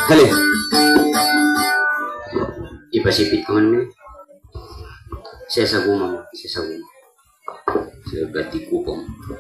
Halil. Ipasipit ka man mo. Saya sa guma mo. Saya gati kupong.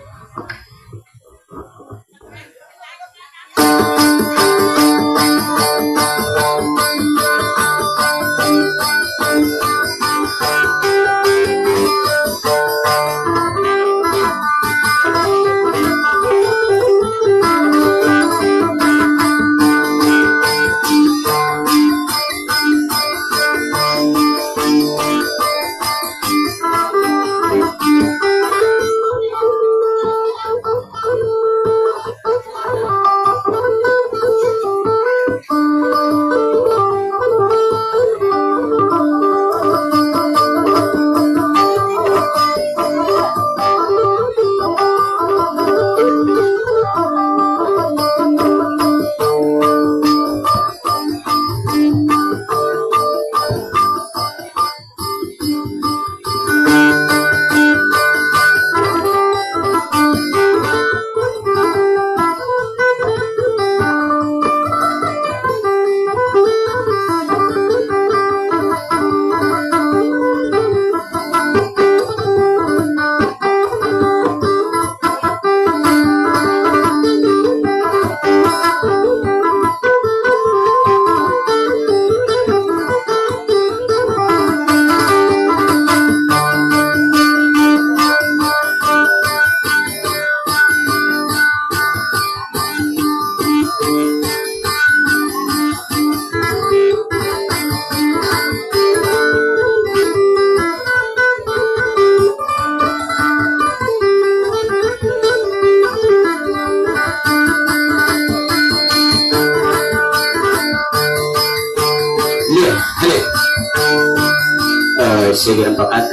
Sige ang pakat.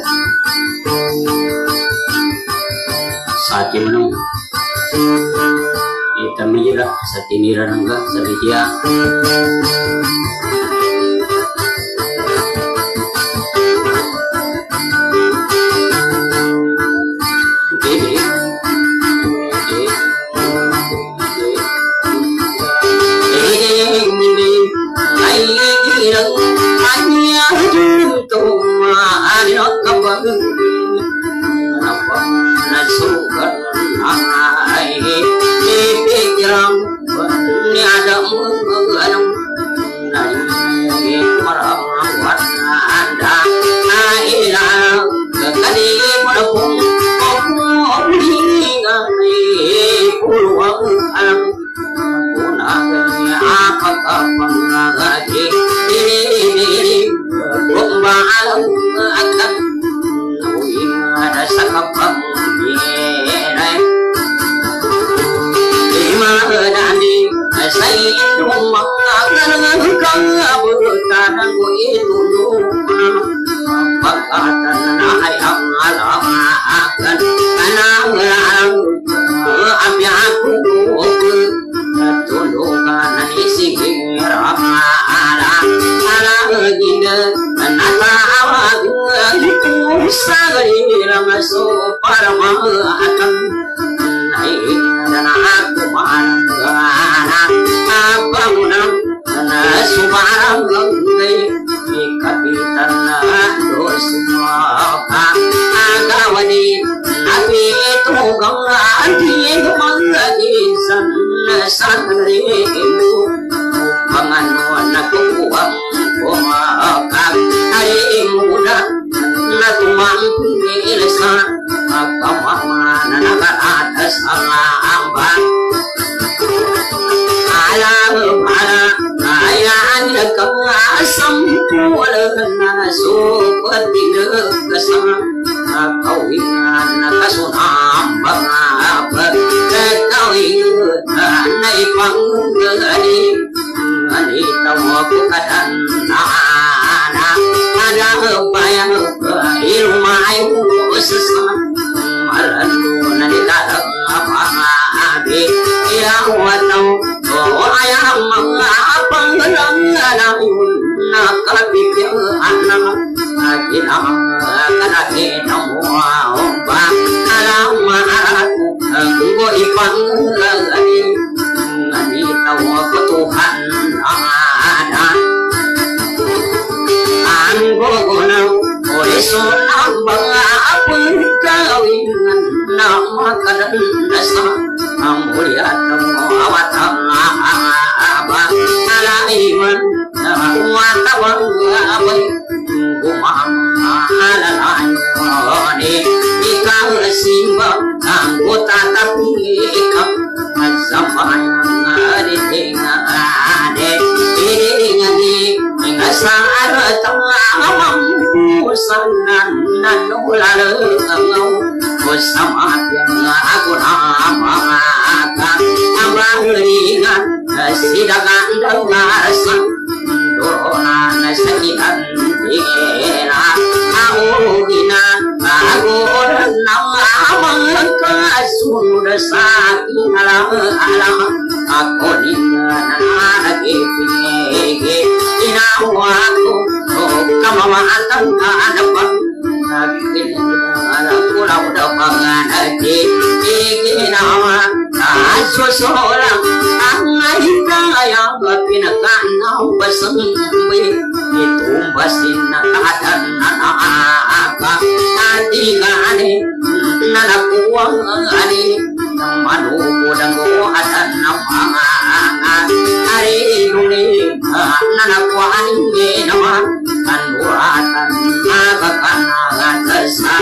Sa atin mo nung itamira sa tinira ng ga sa bitiya. Ipang lagi, ngani tawa ketuhan kadang dasa mulia awatang abah alaiman watawang abay gumang alalani ikaw simba ang utatapikap sampayang aritingane iringani ngasaratang amang usanan nanulalangaw usamapyang ako namaka abanglingan sidagan daw nasa doon sa iandira ako ginagawa ng amang kasunod sa aking alam ako din nananagipig inawa ko kamamatan na anapan nagkinala ko lang daw panganagipig inawa nasusulang ang hidayang pinagkanaw basambi itumbasin na kadan na naaka natigani na nakuwang ani ng manubod ang buhatan ng mga ari-uli na nakuwaan naman ang buhatan nagkakanagan sa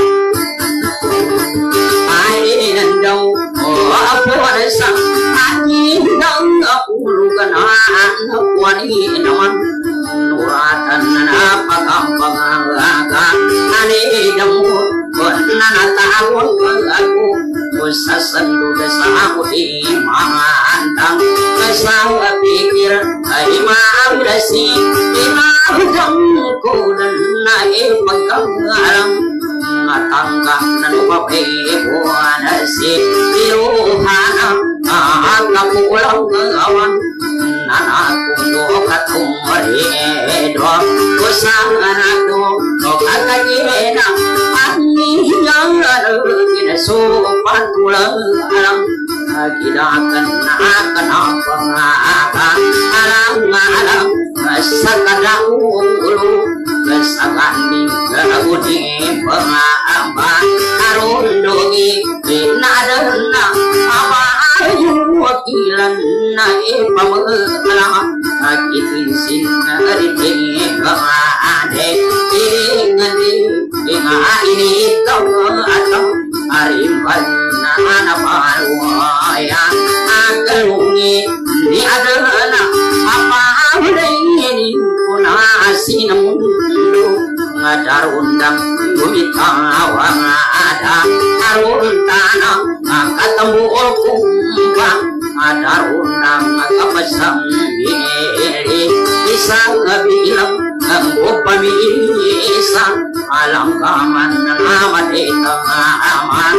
ay nandaw apo sa aking nang apulugan nakuwani naman nuratan na napakampangalaga anidam mo na natawag ako sa sandod sa ako imandang kasawa pikir ay maawilasi inahudang ko na ipagkangalang matanggap na lumapibuan si iruhana akapulang gawan nanakundo katumarido kusang anado kakagina aniyang kinasupan tulang alam kidakan na kanapangaka alang-alang sa kadaulo kasagani gaguni pangamba arundungi inadana abayu wakilan na ipamagala akitinsin na riting pangade ingani ini ikaw atang arimbal na naparuaya agalungi ni adana apahulay punasi ng mundo ngadarundang gumitawang ada aruntana katambuol kumpa adarundang kapasang bili isang bilang ang upamisa alam kaman na mamatitang aman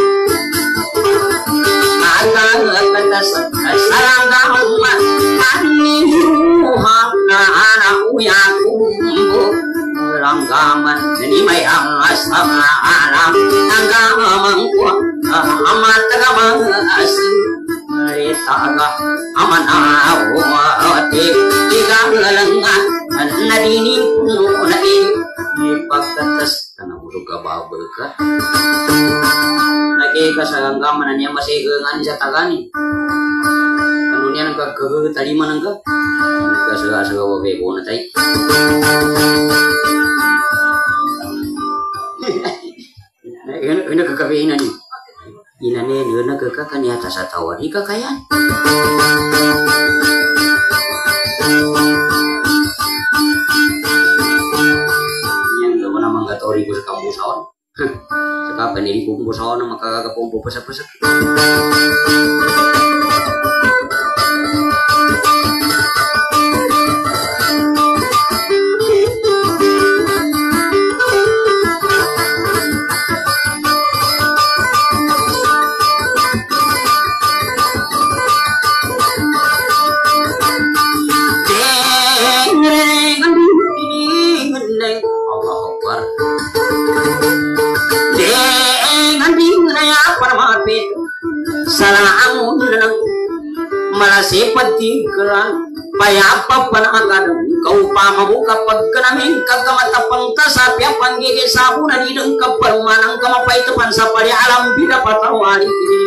alang katasan saranggaman aniyuhang na anakuya kumbo langgaman ni may ang asama alam anggamang ko amatagamang asin ritaga amanawati igalangan nadining puno na ipagtatas kanamurog ka babal ka nagika sa langgaman niya masigangan sa tagani ano niya nagkakagaliman ng ka nagkasagasaga wabego na tayo ini kekabinan ni inane dia kekakan ya atas tawar ika kaya yang lo mana manggatori ko sa kambusaon saka panili ko kambusaon na makakapompo pasak-pasak salah malasipati keran payapa panagadan kau pamabuka pagkanaming kagamatapang tasapya panggige sabuna dideng kaparumanang kamapay tepan sapari alam bida patawari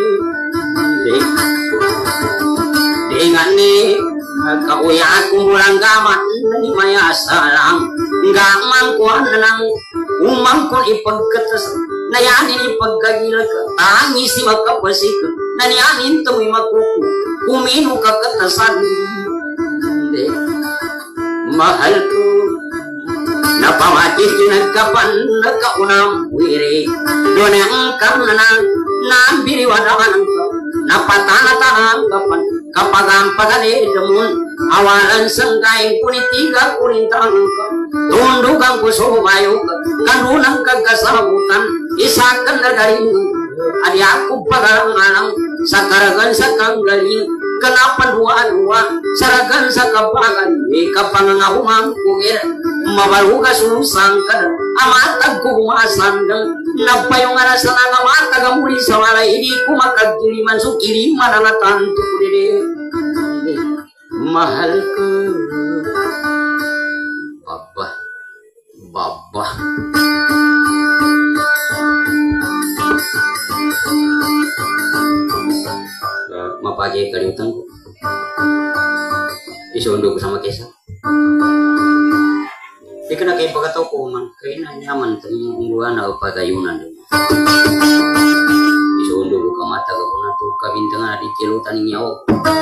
dengan ni kauya aku mulang gaman ni maya salang gaman kuan nang umang ko ipagkatas nayanin ipagkagila ka tangis si makapasik nanyanin tumi makuku uminu ka katasan mahal ko napamatis nagkapan nagkaunang wiri doon ang kananang nambiri wadahan ka napatana-tana kapan kapag ang pagalidamun awalan sanggay kunitiga kunintang ka tundugang ko sumayo ka kanunang kagasabutan isakan na galing adi ako pagalangalang sa karagan sa kanggaling kenapa dua-dua saragan sa kapagan kapangangahungang kugir mabaluga susang ka amatag kumasandang napayong arasan ang amatag amuli sa walay hindi ko makagiliman so kiliman ang natanto ko dili mahal ko baba mapagi kalimutan ko isundo ko sama kesa di kana kay pagataw ko man kay na nyaman tungguan na pagayunan isundo ko kamata ko na to kabintangan di kilutan niya o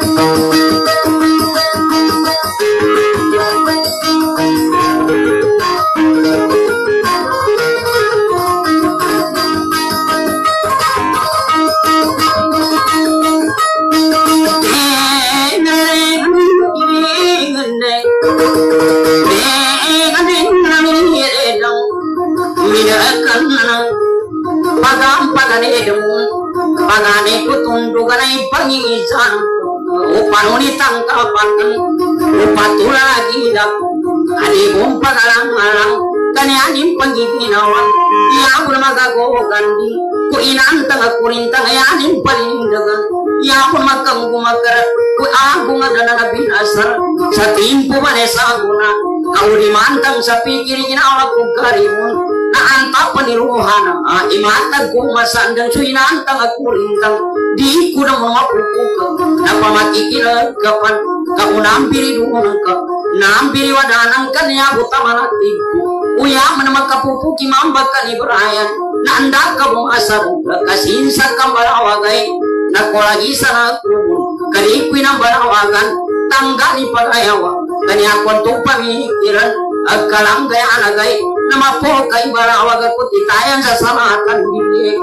pagane ko tundugan ay pangisan upang unitangkapan upatula lagi ako alibong pagalang-alang kanyanin pagiginawan iyapon magagogan di ko inantang ako rintang ayanin palindagan iyapon magkanggumagar ko agong agana na binasar sa timpo manesa guna kaulimantang sa pikir ginawa ko karimun naantap paniruhana imatag ko masandang suinantang ako rintang di ko na mga pupuka napamakikilagapan kaunambiri doon ka nambiri wadanang kanya butamanatid ko uyaman na magkapupuki mambag kalibrayan naanda ka mong asar kasinsa kang balawagay nakulagisa na kubun kalikoy ng balawagan tanggali pagayawa kanya kwantong pamikiran agkalanggay anagay na mapo kay barawag ako titayan sa salatan dili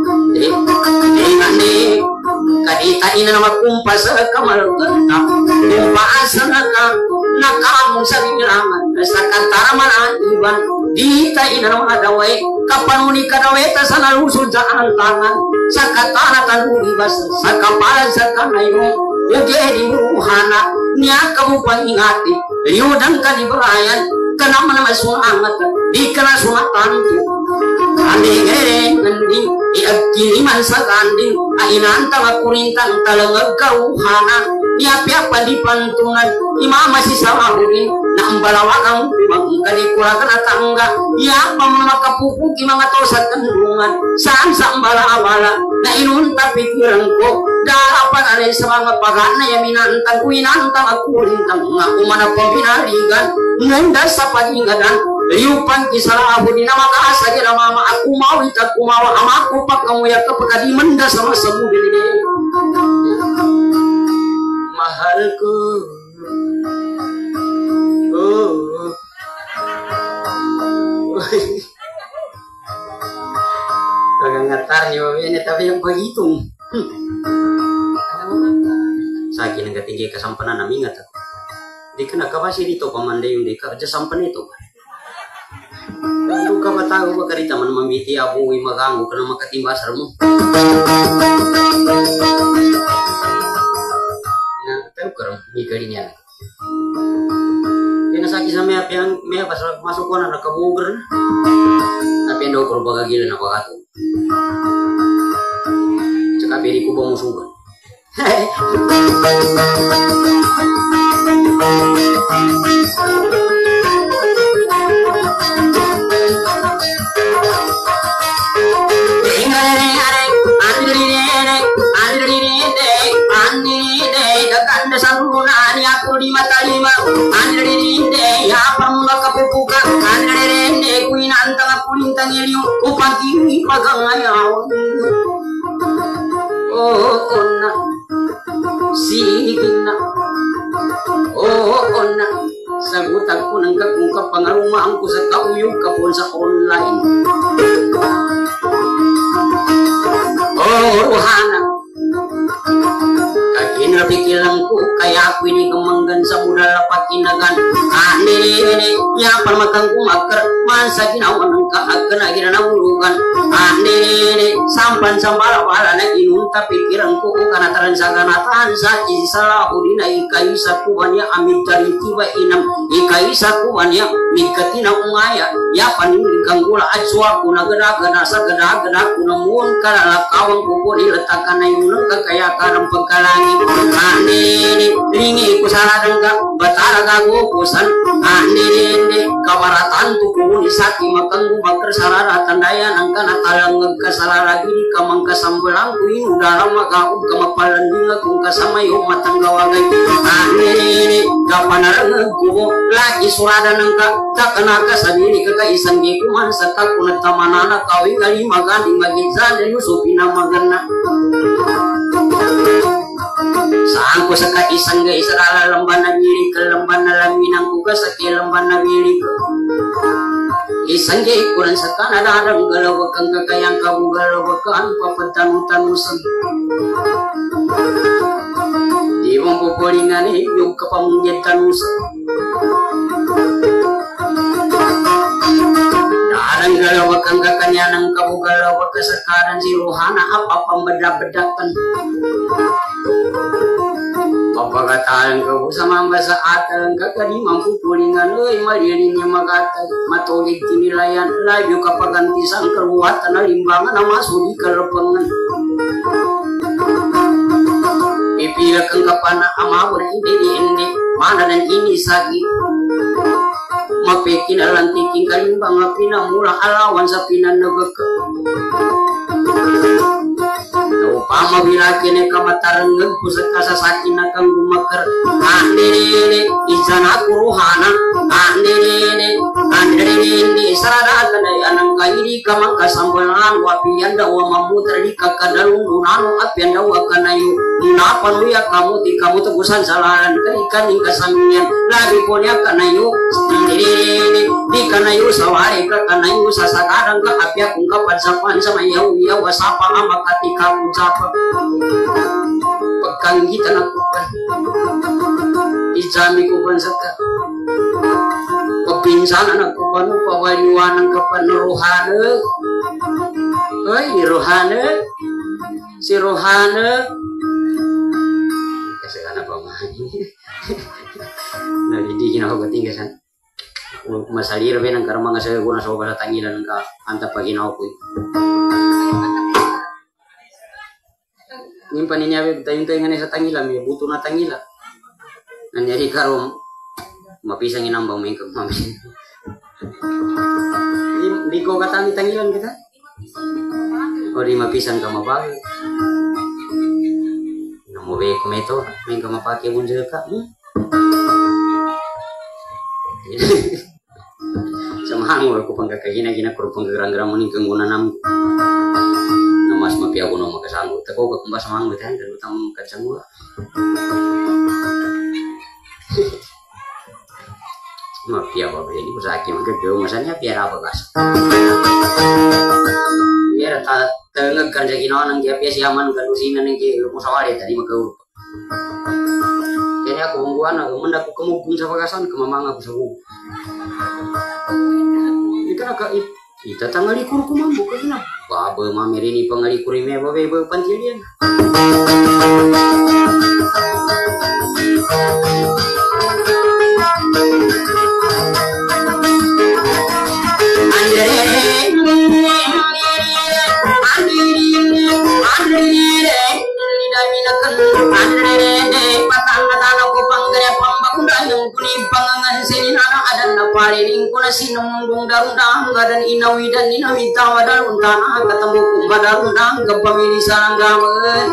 ngani kadita ina na magkumpas sa kamalgan na kumpaasa na ka nakamong sa bilangan sa kantaraman ang iban dita ina na madaway kapanuni kadaweta sa nalusod sa antangan sa katanatan ulibas sa kapalan sa kanayo ugedi ruhana niya kabupang ingati liyudang kalibrayan kanama na masuangat di ka na sumatan aligere nandi iagkiliman sa ganding ainantang akurintang talangag kauhana niapya palipantungan imama si sawahudin na ang balawagang magkalikulakan at tangga iapa mga kapupuki mga to sa kandungan saan sa ang balawala na inunta pikiran ko darapan alay sa mga pagana yaminantang kuinantang akurintang nga umanapang pinaligan nganda sa pagingadan liupan kisalaho di na makaasagi na mama aku mau ikat kumawa amaku pak kamuya kapag di manda sama sabu dili mahalku agak ngatar nyo ini tapi yang begitu saking nang tinggi kesampanan nami ngata di kena kabasi dito pamandai yung di ka sampan itu lalu ka matago ba kari taman mamiti abu imagango kana makatimbasar mo na tayo karon ikari niya kaya nasaki sa may pas masuk ko na nakabugar na tapi daw ko bagagila na pagato tsaka biri ko ba musugan Sanunani aku di mata lima andrede ya pamula kapupuka andrede kuinan tanga kulintang iliu upaki pagangaya oh onna sikina oh onna sagutan ko nang kakungkap pangarumang ko sa kauyog kapon sa online oh ruhana Pikiranku kayak aku ini kemanggan samudra pakinagan aneh ya permakangku maker masa kinawan nangka akan akhirnya nawulugan aneh sampan sambala bala na inunta pikiranku karena transa isalah udina ikai sakuannya amit dari tiba inam ikai sakuannya mikatina umaya ya paning diganggula ajwaku nagada-gada sagada-gada ku namun karena kawang kupo diletakkan na yunang kakaya karang pagkalangi aneh ringi ku saladang ka batara gago kusan aneh kabaratan tuku ni saki makanggu bakar sararatan daya nangka natalang ngagkasalara gini kamang kasambelang ku inu dalam magaku kamapalandinga kung kasama yung matanggawagay aneh kapanarang kubo lagi surada nangka takanaka sabini kakaisan di kuman sa takunat tamanana kawing kalimagani magizan dan yusupina magana saan ko sa kaisang ga isarala lamban na bilik ka lamban na laminang kuga sa kilamban na bilik isang ga ikuran sa kanadadang galawag kang kakayang kabugalawag kaan papadtanong-tanusan di mong pupulingan yung kapamungyad tanusan darang galawag kang kakanyanang kabugalawag kasakaran si Rohana apa pambeda-bedakan pagkatalang ka sa mamba sa atalang kakadi mampu pulingan loy malirinya magata matulig tinilayan layo kapagantisan karuwatan na limbangan na masudi kalapangan pipila kang kapana amawar hindi mana dan ini sagi mapekin alantiking kalimbang pinamula alawan sa pinanagaka upama bilakine kamatarangag ko sa kasasakin na kang gumakar andirene isana kuruhana andirene sarada na anang kairi kamang kasambalan wapian daw mamutra di kakadalung dunano apian daw kanayo dinapan luya kamu di kamu tebusan salaran kaikan ing kasamingan labi ponya kanayo andirene di kanayo sawari ka kanayo sasakaran ka apya kung kapansapan sa mayaw wasapa amakatika ucapa pagkang kita nakupan ijami kupan saka pagpinsanan nakupan pawaliwanan kapan rohana oi rohana si rohana kasi kana pa mani nalidigi na ako tinggasan masalir be nang karma nga sa guna sa bala tangilan ka anta paginaw ko nimpan niya tayo-tayo nga sa tangila may buto na tangila nangyari karon mapisang inambang may kagmami di ko katami tangilan kita o di mapisang ka mabagi namubi ko may ito may ka mapaki bunja ka samahan mo ko pang kakagina-gina ko pang kagrang-grang mo ning kangguna namu mas mapi ako no makasanggo tako ka kumbas mang betan dan utang kacanggo mapi apa be ini usaki magagaw masanya piara bagas biar ta tengag kan sa ginawa ng giya siyaman galusinan ng giya musawari tadi magaw kaya ako mungguan ako manda ko kamugum sa bagasan kamamanga ko sa buo ikan ka ita tangalikur ko mambo ka ina baba mamirini pangalikur ime babe pantilian kuna sinumung darundang dan inawi dan inawi tawa darun tanah ketemu kumba darundang ke pemilih saranggamen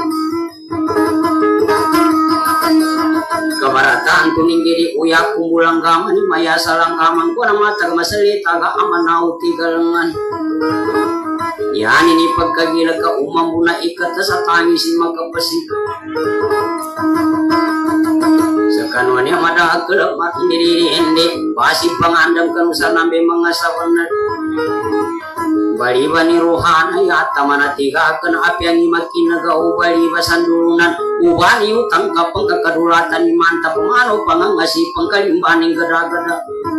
kebaratan kuning jadi uyak kumbulang gaman maya salang gaman kuna mata kemasali taga amanau tiga lengan yani ni pagkagila ka umambuna ikat sa tangis magkapasik kanwannya mada akelak mati diri ende pasti pangandam kan usah nambe mengasawan bali bani rohana ya tamana tiga akan api yang makin naga ubali basandulunan ubani utang kapang kakadulatan mantap mano pangangasi pangkalimbaning gada-gada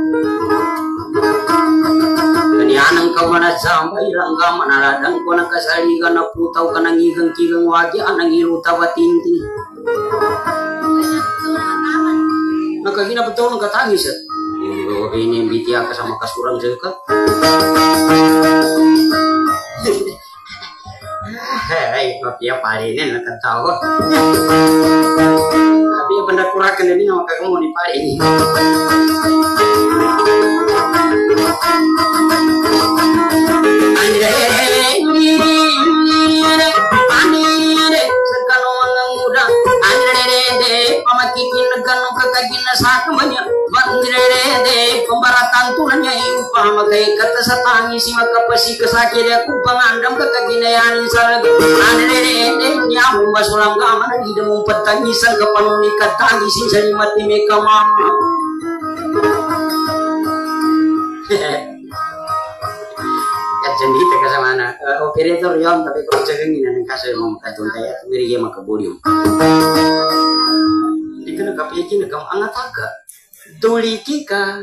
kanianang kamana sampai langga manaladang ko nakasaligan na putaw ka nang igang-kigang wagi anang iruta batinting nakagina betul nang katangis at hindi ko ini mbitiya ka sa makasurang ka ay papia pare ini nakatawa tapi ya benda kurakan ini nga makakamu ni pare ini pamakikin ganong kakagina sa kamanya bandrede pembaratan tulanya iupa magay kata sa tangi si magkapasi kasakit ako pangandam kakaginayanin sa laga andrede niya mo basulang gaman ang ida mong patangisan kapanuni katagisin sa limat ni may kamama Jandita ka sa mana operator yon tapi kung sa ganyan ang kaso yung mga katuntay at mirigay makabulyong hindi ka nakapiyakin angat aga duliki ka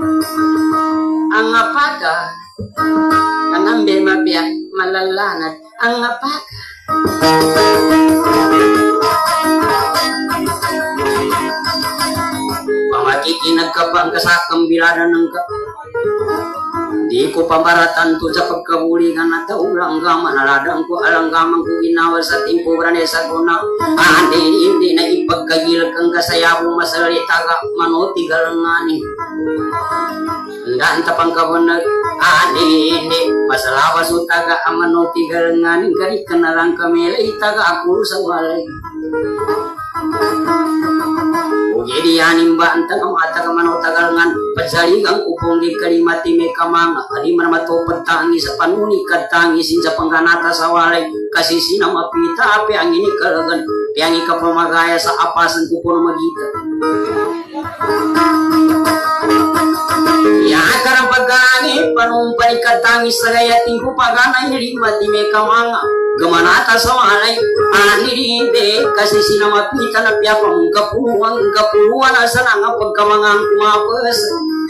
angapaga kanambe mabiyak malalanat angapaga pamakikinag ka pa ang kasakang bilada ng ka di ko pambaratan to sa pagkabulingan at ulang gaman aladang ko alang gamang ko ginawa sa timpo branesa ko na hindi na ipagkagil kang kasayabong masalita ka manuti galangani hanggang tapang kabunag hindi masalawas o taga ang manuti galangani garit ka na lang kami taga ako sa walay jadi yanin ba anta kamata kamano tagalangan pagsaligang upong di kalimati may kamanga adi manamato pagtangi sa panuni katangi sin sa pangganata sa walay kasi sinamapita api ang ini kalagan piangi ka pamagaya sa apasan kupo na magita ya karang pagani panumpani katangi sa gayating kupagana hilimati may kamanga gamanata sa walay anirinde kasi sinamapita na piyapang kapuluan asa na nga pagkamangang kumapos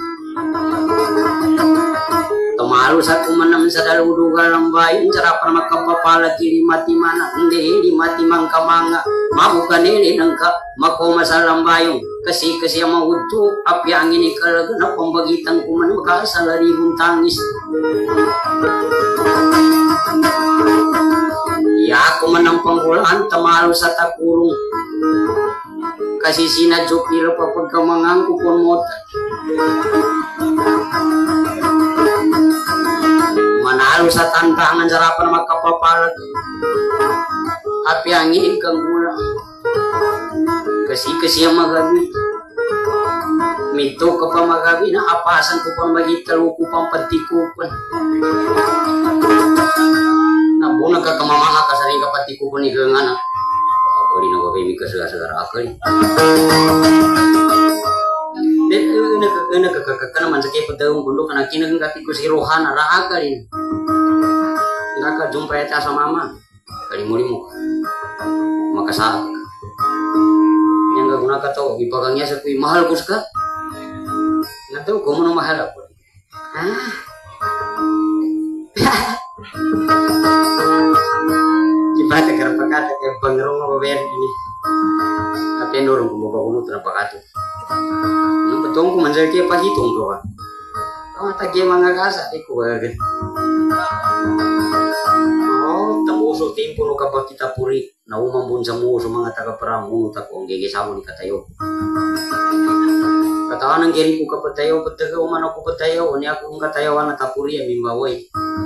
tumalo sa kumanam sa daludugal ng bayan sarapan magkapapalat di mati mana hindi di mati mang kamanga mabukanili ng ka makoma sa lambayong kasi ang mauto api ang inikalaga na pambagitang kuman makasalaribong tangis ya ako man ang panghulaan tamalo sa takulong kasi sinadjokira pa pagkamangang kupon mo manalo sa tantangan sarapan magkapapalag api ang kang gula kasi ang magabi mito ka pa magabi na apasan ko pang magitalo ko pang patikupan nabunag ka kamamanga ka sa rin kapatikupan ni gangan bali na ko kay kasagara akal nagkakaka naman sa kaya pagdawang gundo ka na kinagkati ko si Rohana raakalin nakajumpay ta sa mama kalimuli mo makasaak yang gaguna ka to ipagangya sa kuy mahal ko ka nato ko mo mahal ako Ibata karang pagkata kay pangrong mababayan ini tapi nurong kumbaga kuno terapakato nung betong ko manjal kaya pagitong ko tagya mga kasa ko agad tapuso tempo no kapag kita puri na umambun sa mo sa mga taga-paramuno tako ang gigisamo ni katayo Katawa nang kiri ku kapatayo pataga umano ku patayo ni aku katayo wana tapuri ya mimbawai.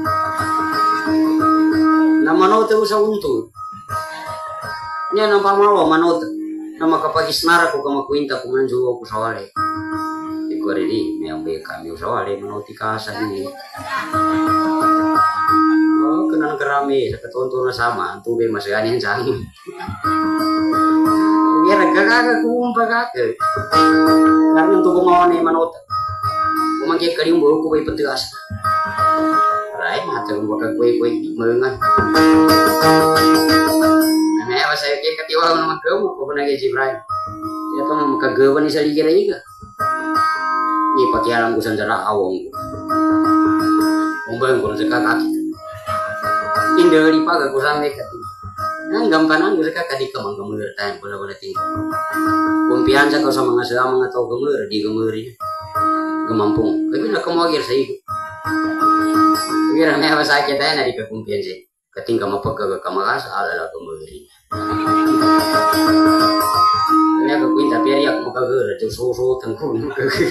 Na manot ko sa unto. Nya nang pamalo manot. Na makapagisnara ko kamakuinta ko manjuwa ko sa wale. Ikore di may ambe kami sa wale manoti ka sa ni. Oh kenang kerami sa katonto na sama tubig masaganin sa akin. Ya nagkakaga kumpaka ke. Karena untuk pengawan manot. Kumangke kalim buru ku bay petigas. Rai mata ku baka kue-kue meungan. Nah, apa saya ke ketiwa nama kamu ko pernah ke Jibril. Ya to maka gawan isa ligira iga. Ni pakai alam ku sandara awong. Umbang ko sa kakaki. Indari paga ku sampai kati. Nang gampanan gue kakak di kamang gemer time bola tinggal. Kumpiansa kau sama ngasih ama ngatau gemer di gemerin. Gemampung. Tapi nak kamu agir saya. Kira me apa sakit aja di kekumpian sih. Ketinggal mau peka ke kamaras ala gemerin. Ini aku kuinta biar aku mau kager tu so tengkung.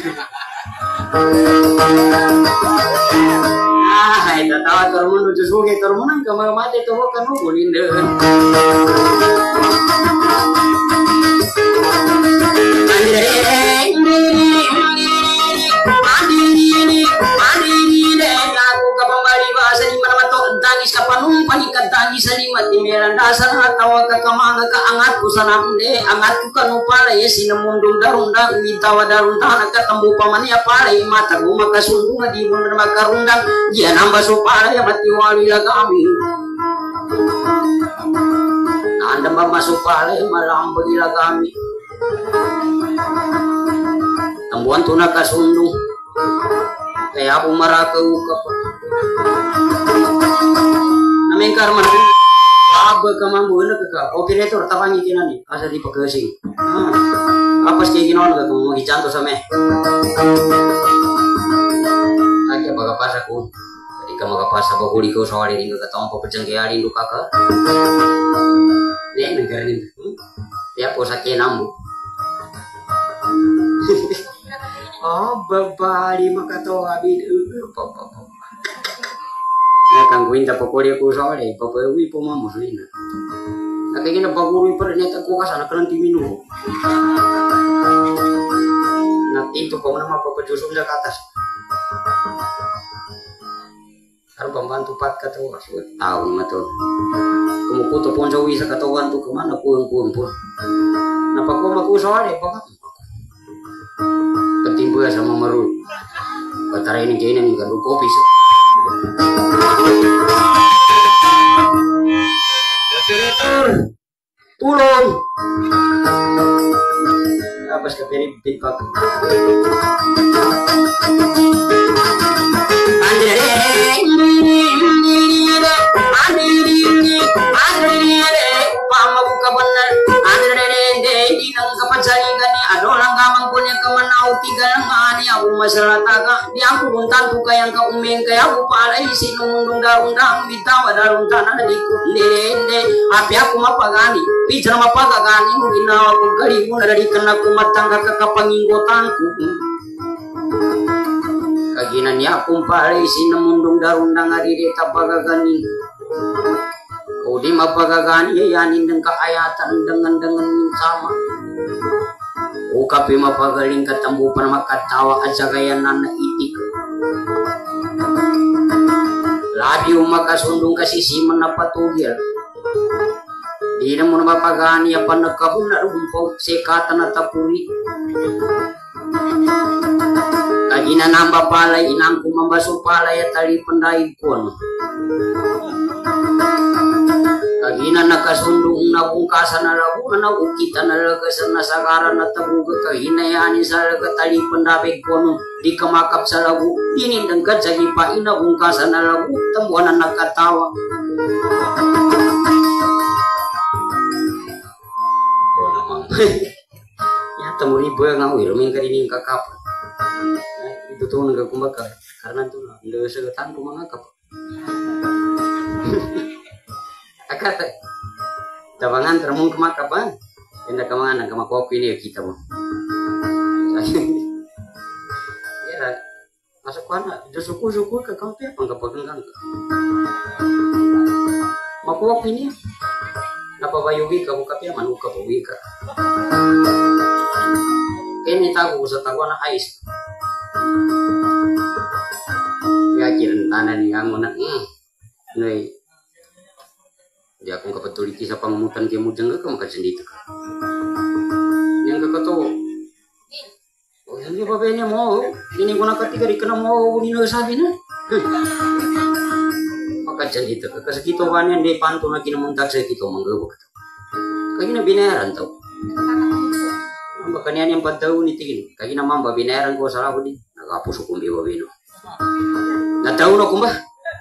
Hai tahu termun lucu suge termunan kamar mati tuh kan ngulin deh. Tangis kapanumpan ikat tangis salimat timeran dasar atawa kakamanga kaangat kusanamde angat kukanupala ya sinamundung darundang mitawa darundang katambu pamania pala mata guma kasundunga di bundar makarundang dia nambah sopala ya mati wali lagami anda masuk pala ya malam bagi lagami tambuan tuna kasundung kayak aku maraka ukap nameng karman aba kamambu na kaka okay retor tapangi kinani asa di pagkasing apa sih ginon ka kung magicanto sa me agya bagapasa ko di ka magapasa ba huli ko sa wali ring ka taong papajang kaya rin do kaka ne nagarin ya po sa kinambu babali makato abid na kang kuinta pakori ko sa wala papawi po mamusuin na kaya na paguri pa rin ko kasana ka ng timino na ito pa na mapapadyusong sa katas karo pambantu pat ka to aswat tao naman to kumukuto po sa uwi sa katawan to kumana puwang-puwang po napagpuma ko sa wala ketimbu ya sama maru batarai ini kayaknya nih garu kopi sih turun apa sih kepiri pipak pama buka benar adolang kamang punya kemenau tiga lengan ya aku masalah taga di aku untan tuka yang kau umeng kayak aku palai si nundung undang bitawa dalam tanah di kundende api aku mapagani pijar mapagani gina aku gari mun ada di kena kumat tangga ke kapanginggotanku kaginan ya aku palai si nundung darundang adi di tapagagani kau di mapagagani ya nindeng keayatan dengan sama ukapi mapagaling katambupan makatawa aja gaya nana itik labi makasundung kasisi menapatugil di namun mapagani apa nakabun na rumpau sekatan atapuri kagina namba palay inangku mambaso palay at tali pandai pun kagina nakasundung na bungkasan na labu na ukita na lagasan na sagaran na tabuga kahinayani sa lagatali pandabig kono di kamakap sa labu dinindang kadsagi pa ina bungkasan na labu tambuan na nakatawa o namang ya tamuri boy nga uiruming karining kakap itu tuh nagakumbaka karena tuh nda sagatan ko mga kap kata tabangan termung kemakapan tindak kemangan kama kopi ini kita mo pana suku ka kampe pangkapagang makuwak ini napabayugi ka kape manuka pawi ka kini tago sa tago na ais ya kiran tanan yang mana noi dia akong kapatuliki sa pangamutan kay mo jengga ka makasendito ka yang kakato hindi ba niya mo hindi ko nakatiga di ka na mo hindi na sabi na makasendito ka kasi kito ba niya hindi panto na kinamuntak sa kito manggawag kaya na binayaran tau baka niya niyang pagdaw ni tigin kaya na mamba binayaran ko sa labo din nakapuso kong biwa bino nataw na kumba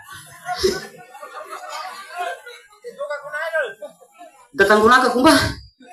datang guna ka kumba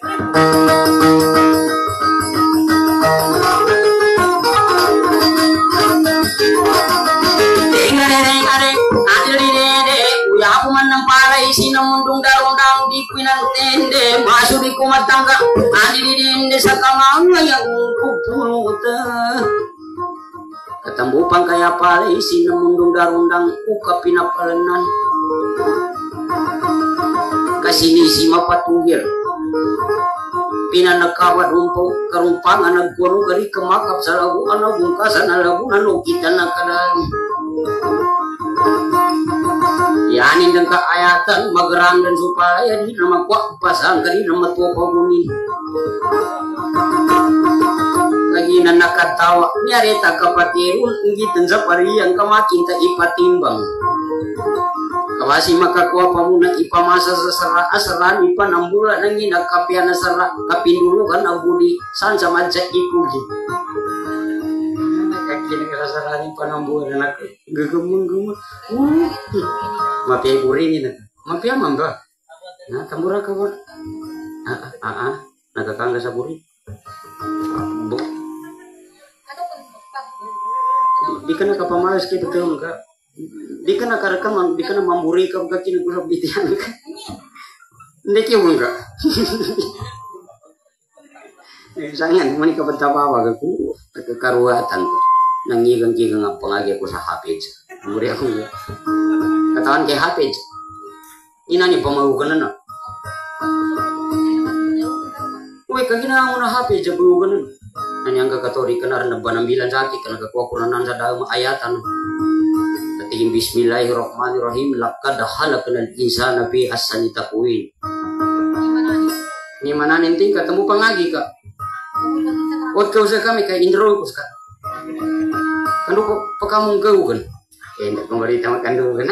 ya aku menempalai sinamundung darundang di pinan tende masuk di kumatangga adi di dende sakamanga yang kupunuta ketembupang kaya palai sinamundung darundang uka pinapalenan kasini si mapatugir pinanakawa rumpo karumpangan nagpuro gari kemakap sa lagu ana bungkasan alagu nano kita nakalang yani dengan ayatan magerang dan supaya di nama kuat pasang kali nama tua paguni lagi nana katawa nyari tak kapatirun ngitan sapari yang kamakin tak ipatimbang kawasi maka kuah pamuna ipa masa sesera asaran ipa 6 bulan nangi nak kapiana sera kapin dulu kan abudi san sama cek ikuji kini kerasaan ipa 6 bulan anak gegemun mapi kuring ini mapi mamba nah tambura kawan nakakangga saburi bu dikena kapamalas kita tuh enggak dikena karekam dikena mamburi ka kini kurang bitian ka ndeki enggak sangan mani ka betapa aku kekaruatan nangigang-gigang ang pangagi ko sa hapage muri ako katawan kay hapage ina ni pamagugan na uy kagina mo na hapage bugan na anyang kakatori ka na rin banambilan sa akin kana kakuha ko na sa daw ayatan katingin bismillahirrahmanirrahim laqad khalaqnal insana fi ahsani taqwim ni mananin ting ketemu pangagi ka Wat kau sa kami kay indro ko ka. Kando ko pakamong kau kan. Eh ndak kembali tamat kando kan.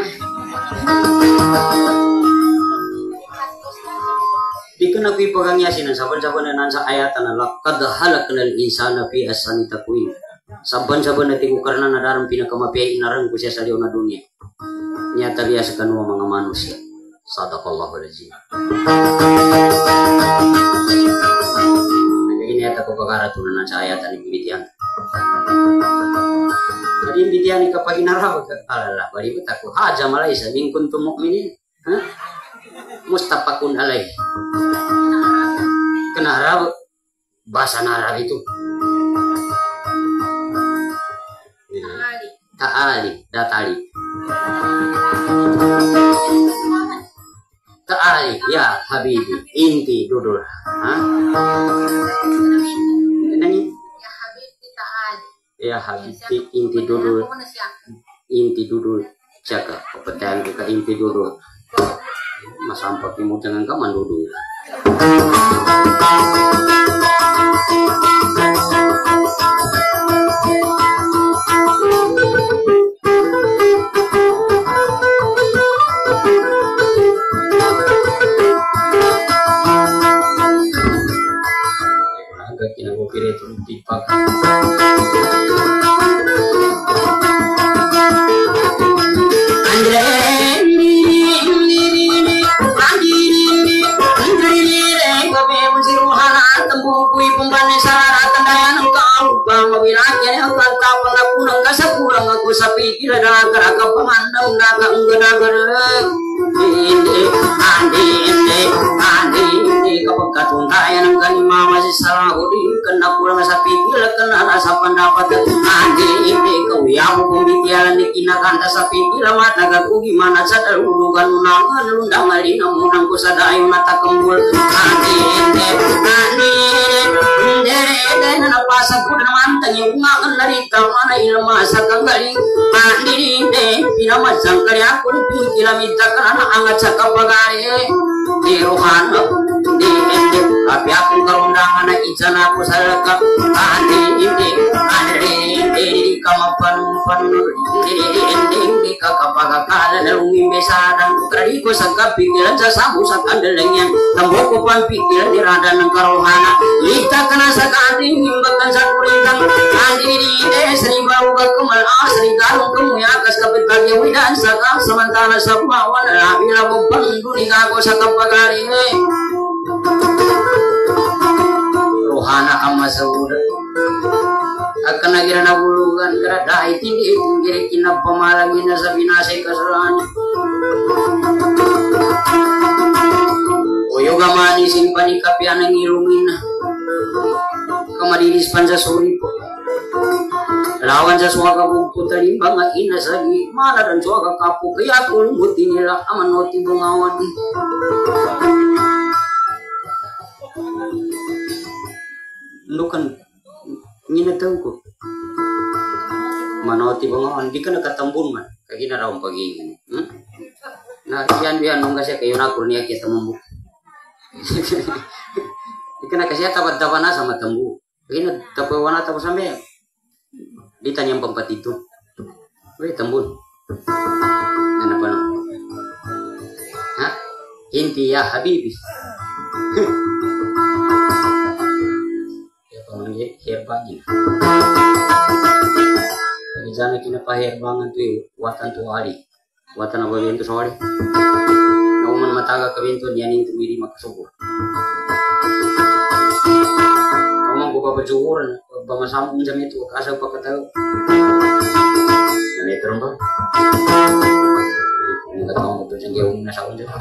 Dikena pi pagangyasin saban-saban nan sa ayatan laqad halaknal insana fi ahsani taqwim. Saban-saban na tigo karena nadaram pinakamapiay inarang ko siya sa liw na dunia. Nyata dia sa kanwa mga manusia. Sadaqallahu alazim. Ini ada kebakaran turunan saya tadi pembitian. Jadi pembitian ini kapag inaraw alala, bari ko tako haja Malaysia mingkun tumok mini, mustapakun alay. Kenaraw bahasa Arab itu. Ta'ali, datali. Ta'ali, ya Habibi, inti dudul. Ya Habibi, inti dudul. Inti dudul. Jaga kepercayaan kita inti dudul. Mas sampai mau jangan kaman dudul. Kira itu tipak. Katuntayan ng kanimama si Sarahudi kena pulang sa pipila kena rasa pendapat andi hindi kau yang bitialan dikinakanta sa pikilamat nagaku gimana sadar udugan unangan lundang alina munang ko sa dayo natakambul na napasa ko naman tangi umangan narita mana ilma sa kanggaling pinamasang kaya ako ni pikilamita ka na angat sa kapagari di rohana di tapi akong karundangan na isa na ako sa lakap hindi kamapan hindi kakapagakala na umimbesadan ko kari ko sa kapikilan sa sabu sa kandalangyan tambo ko pang pikilan irada ng karohana ita ka na sa kating himbagan sa kulintang hindi saribaw ka kumalas sarigalong kumuyakas kapit kagyawidan sa samantala sa bawal labila mo pang dunig ako sa kapagari rohana ama sabuda akan nagira nabulugan kera dahil tinggi kiri kina pamalangin na sa binasay kasalanan o yoga mani simpani kapian ng ilumin kamadilis pan sa suripo lawan sa suwaga bugpo talimbang at inasagi mana dan suwaga kapo kaya kulumuti nila amanoti bungawan lu kan tahu ko manoti bangawan di ka nakatambun man kagi na raw pagi na yan biyan nung kasi kayo na kurniya kita mambu di ka nakasya tapat-tapat na sama tambu kagi na tapawana tapos sampai ditanya pempat itu weh tambun apa no ha inti ya habibi herbanya jana kina pa herbangan tu watan tu hari watan apa bentu sore nauman mataga ka bentu nianing tu miri makasugo kamu buka bajuran bama sambung jam itu asa pa kataw yani teromba enggak tahu tu jengge umna saun je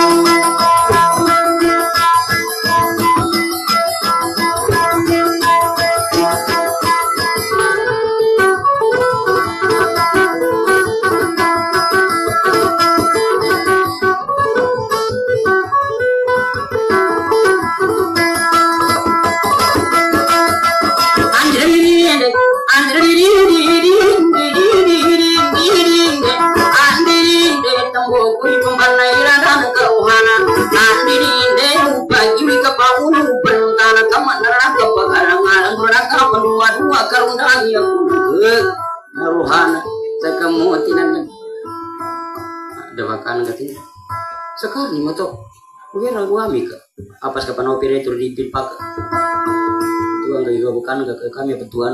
naruhana sakamuatinan ada makan katanya sekali moto kuya ragu amika apa kapan operator di pilpak tuang kayu bukan ke kami petuan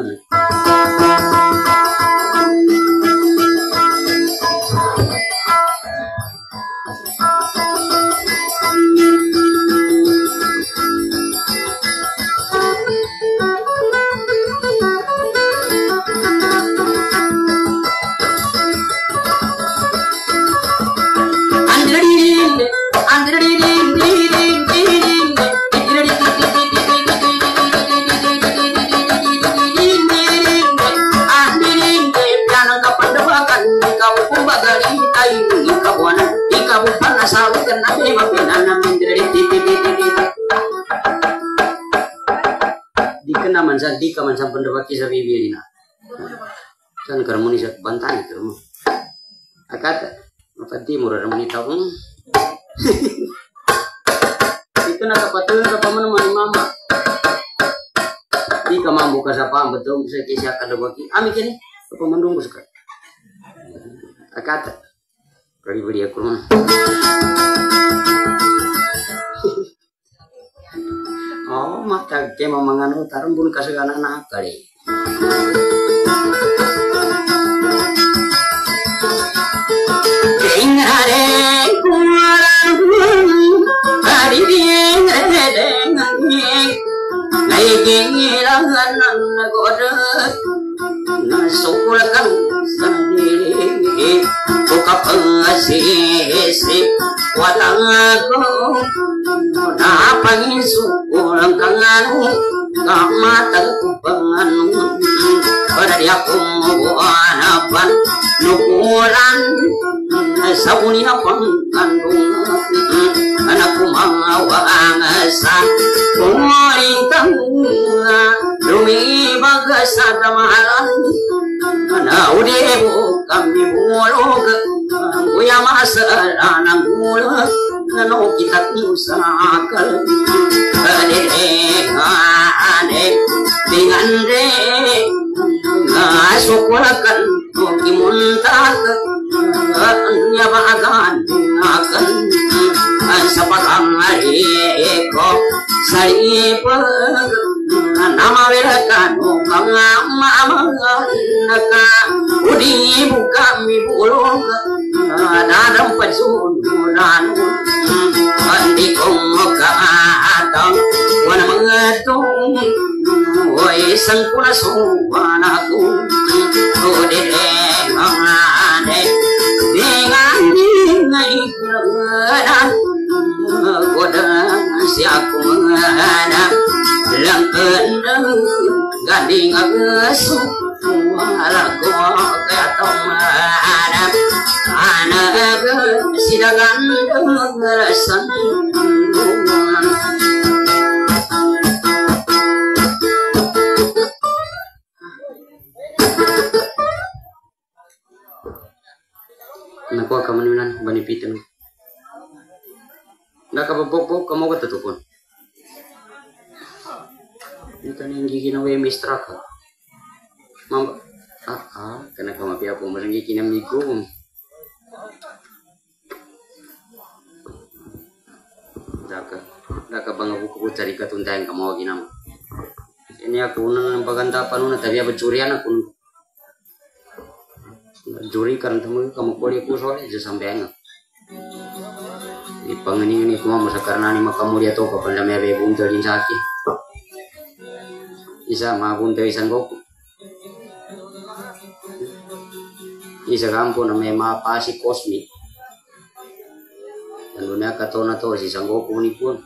di kaman pendapat kisah bibi ini kan karmoni sak bantai karmo akata apa timur ramoni tahu itu nak patun ke paman mama di kamam buka sapa betul bisa kisah kada baki ami kini apa mendung buska akata kali beri aku mah oh maka ke mamanganu tarambun kasagana na kali ingare kurang hari ngere ngeng nai gengirangan nagoda na sukulakan sendiri buka pengasih watangaku na pangisukulang kanganu kamatang kupanganu pada ayakum wanapan nukulan sabuni apang kandung anak kumawa angasa kumalitang lumi bagasa damalan mana udebu kami bulog kuya masala nang bulog nano kita usakal ane dengan de asukulakan kimuntak nya bagan akan sapakang eko sari nama welakan naka udi buka mi bulog nadam pajunan andi ka atang wana mengetung woi sangkuna suwanaku odere mangane dengan dingai keran godang siaku mengana langken gading agesu walaku katong mana anak sidagan ngerasan nakuha ka manunan banipitan nakababok kamu ketetupon itu nih gigi nawe mistra ka mamba kena kamapi ako masang gigi na migo daka bang buku cari katundayan kamu lagi nama ini aku nang baganda panuna tapi apa curian aku juri karena temen kamu boleh aku soalnya aja sampai enggak di pengening ini cuma masa karena ini makamu dia tahu kapan lamanya bebung terjin sakit isa mabun terisan goku isa kampung namanya mapasi kosmik dan dunia katona to si sanggoku ni pun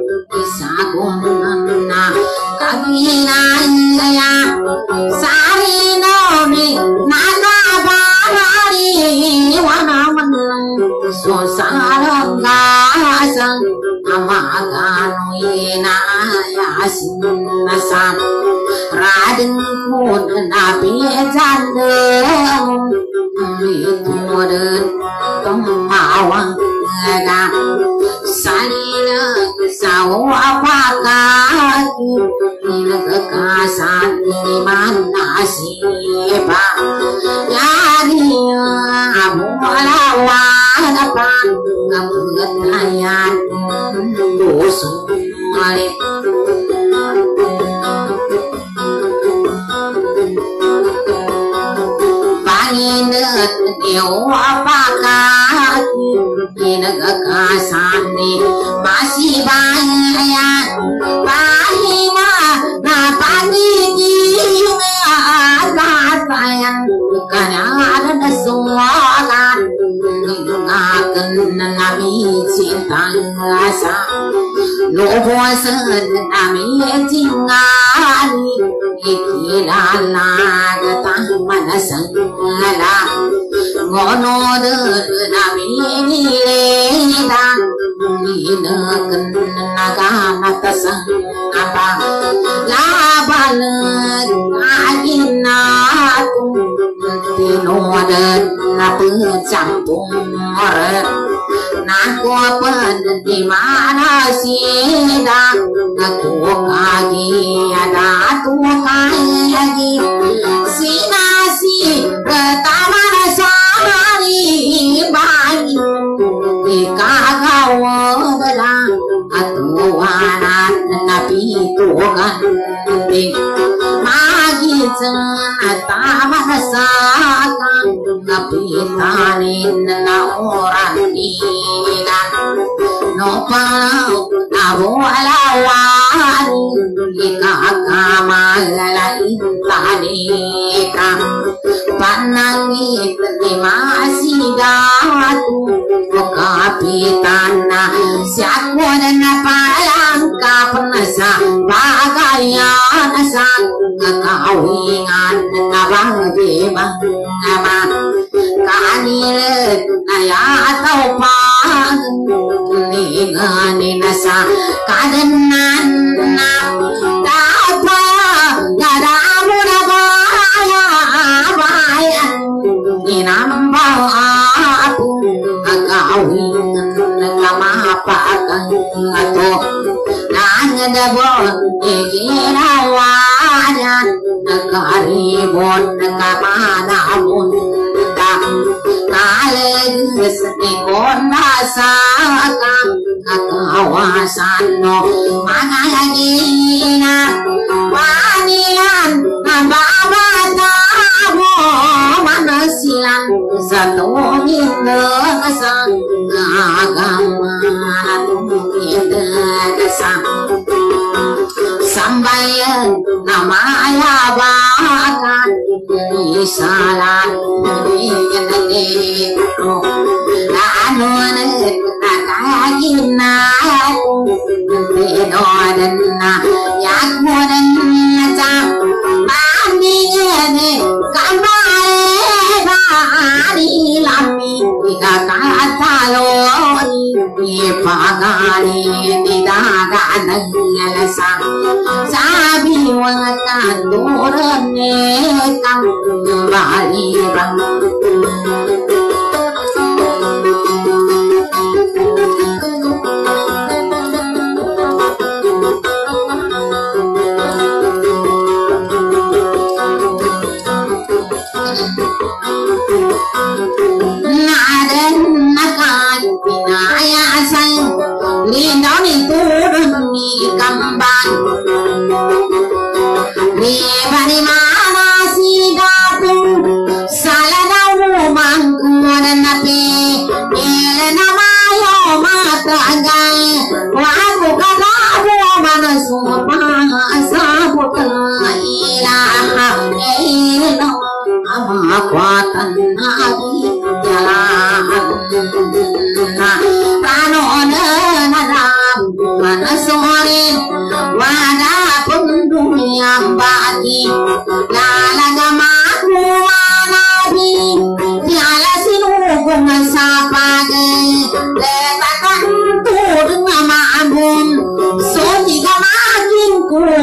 Sari asin Raden pun nabi jandeng Mituren kemawang ngegak Salina sawo apakah Nina kekasan di mana siapa Jadi abu lawan apa Ngepengetayan Dusun Malik Panginet Dewa apakah Nina kekasan di masih banyak sayang karena ada suara ngaken nami cinta rasa lo bosan nami tinggali ikilala datang mana sangala ngono de nami nileda ninaken nagana tasang apa labalan aginatu tinodan napencampung orang naku pen di mana sidang aku kaki ada tu kaki sinasi pertama sehari bagi di kagawalan atau anak nabi tuhan di magi cenata masakan nabi tanin na orang ina no palau nabo alawan lika kamala intanika panangit ni masidatu kapitana siakwan na palangka penasa bagayan sa kawingan na bangibang nama kanilet na atau pang ninganin sa kadanan na tapa nadamu na bayan inambang aku kawingan na mapakan ato nangadabon igirawanan nakaribon nakamanamun kalegis ikon nasakan kakawasan no mga gina wanilan nababata mo manasilan sa tungin nasang agama nasang sambayan na mayabangan isalan nito lalo na nakaginat pinodan na yakmunan na sa pamingin kamay bari lami ikakatalon ipagani nidaganang alasang sabi wata turan nekang balibang Lindau ni turun ni kamban, ni bani mana si datung, salah dawu mangkuan nape, ele nama yo mata gai, waku kadawu mana supang sabu ilah elo ama kuatan nabi jalan. Mana sore wadah pendunia bagi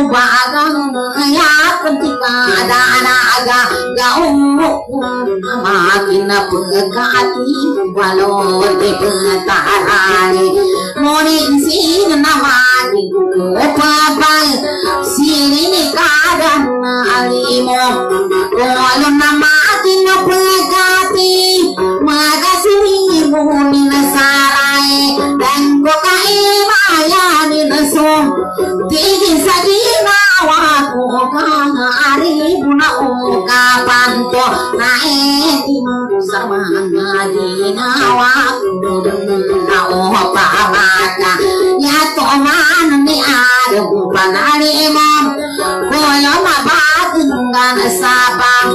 bagang ya ketika ada naga gaung makin pegati walau dipetarani moning sin namani opabang sini kadang alimo walau namakin pegati magasih munin sarai dan kokai mayani nasum tinggi sadina waku kangari buna ukapanto naetin sama ngadina waku na opamaka ya toman ni ada panari mom koyo mabatungan sabang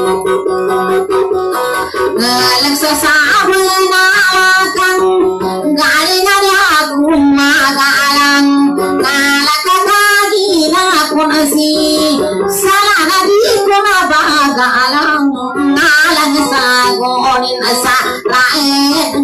ngelek sesabena wakan gari-gari aku magalang kunasi salah nabi kuna bagalang nalang sagonin sa laet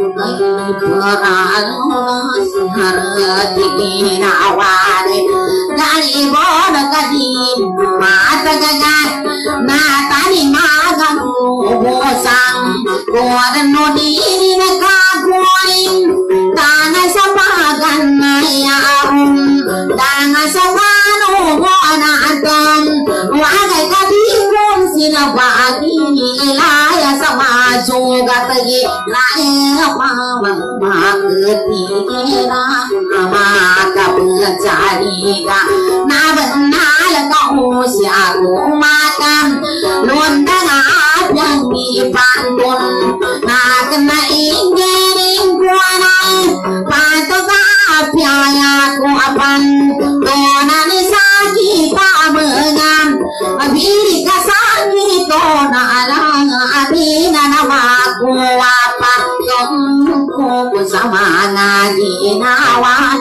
peralus harati nawade dari boda kadim mata gagat natani magang bosang kuadan nodini nakagoin tanah sapagan nayam tanah sabano wanadam wagai kadikun sinabagi ilaya sama juga tegi laya mama maketira maka penjadiga na benar kau siaku makan londang yang dipandun na kena ingin kuana patok apya ku apan donan sakita mengan abiri kasani tona alang abina namaku apa ku sama ngaji nawan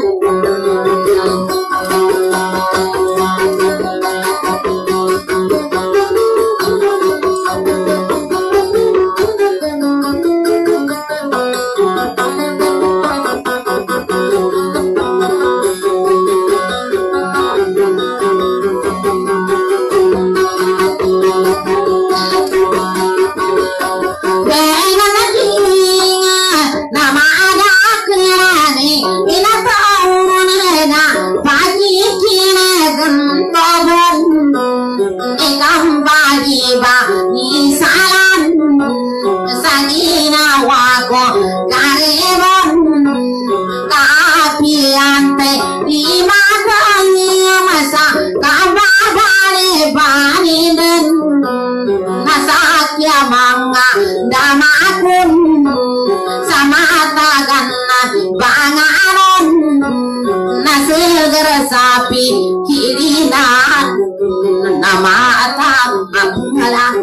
sapi kirina nama atang ngalang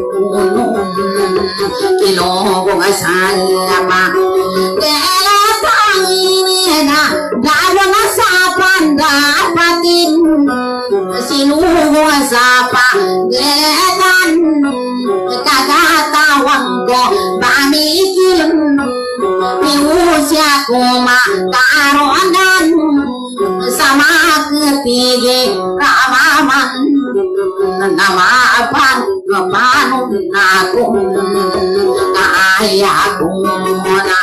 kilo bunga salama kela tangina dawana sapan dapatin sinu sapa gedan kagatawan ko bamikin piusya kuma karonan sama ketige ramaman nama apa kemanun aku ayaku na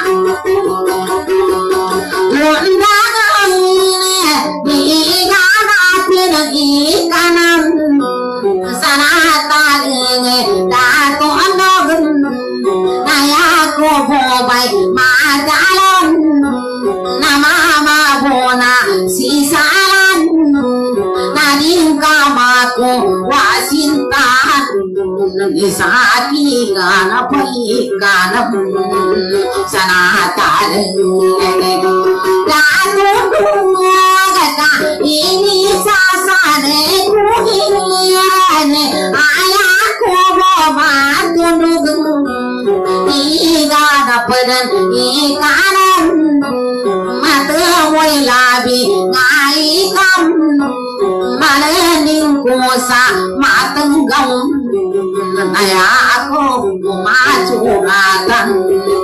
lundangan di ganapin ikanan sanata ini dato anogun nayaku bobai majalan nama mabona sisalan nading kamaku wasintan isati gana pai gana sanata ini sasane kuhine ayaku boba tundugung iga dapadan ikanan mata wailabi ngaikam malaning kusa matenggam ayaku macuratan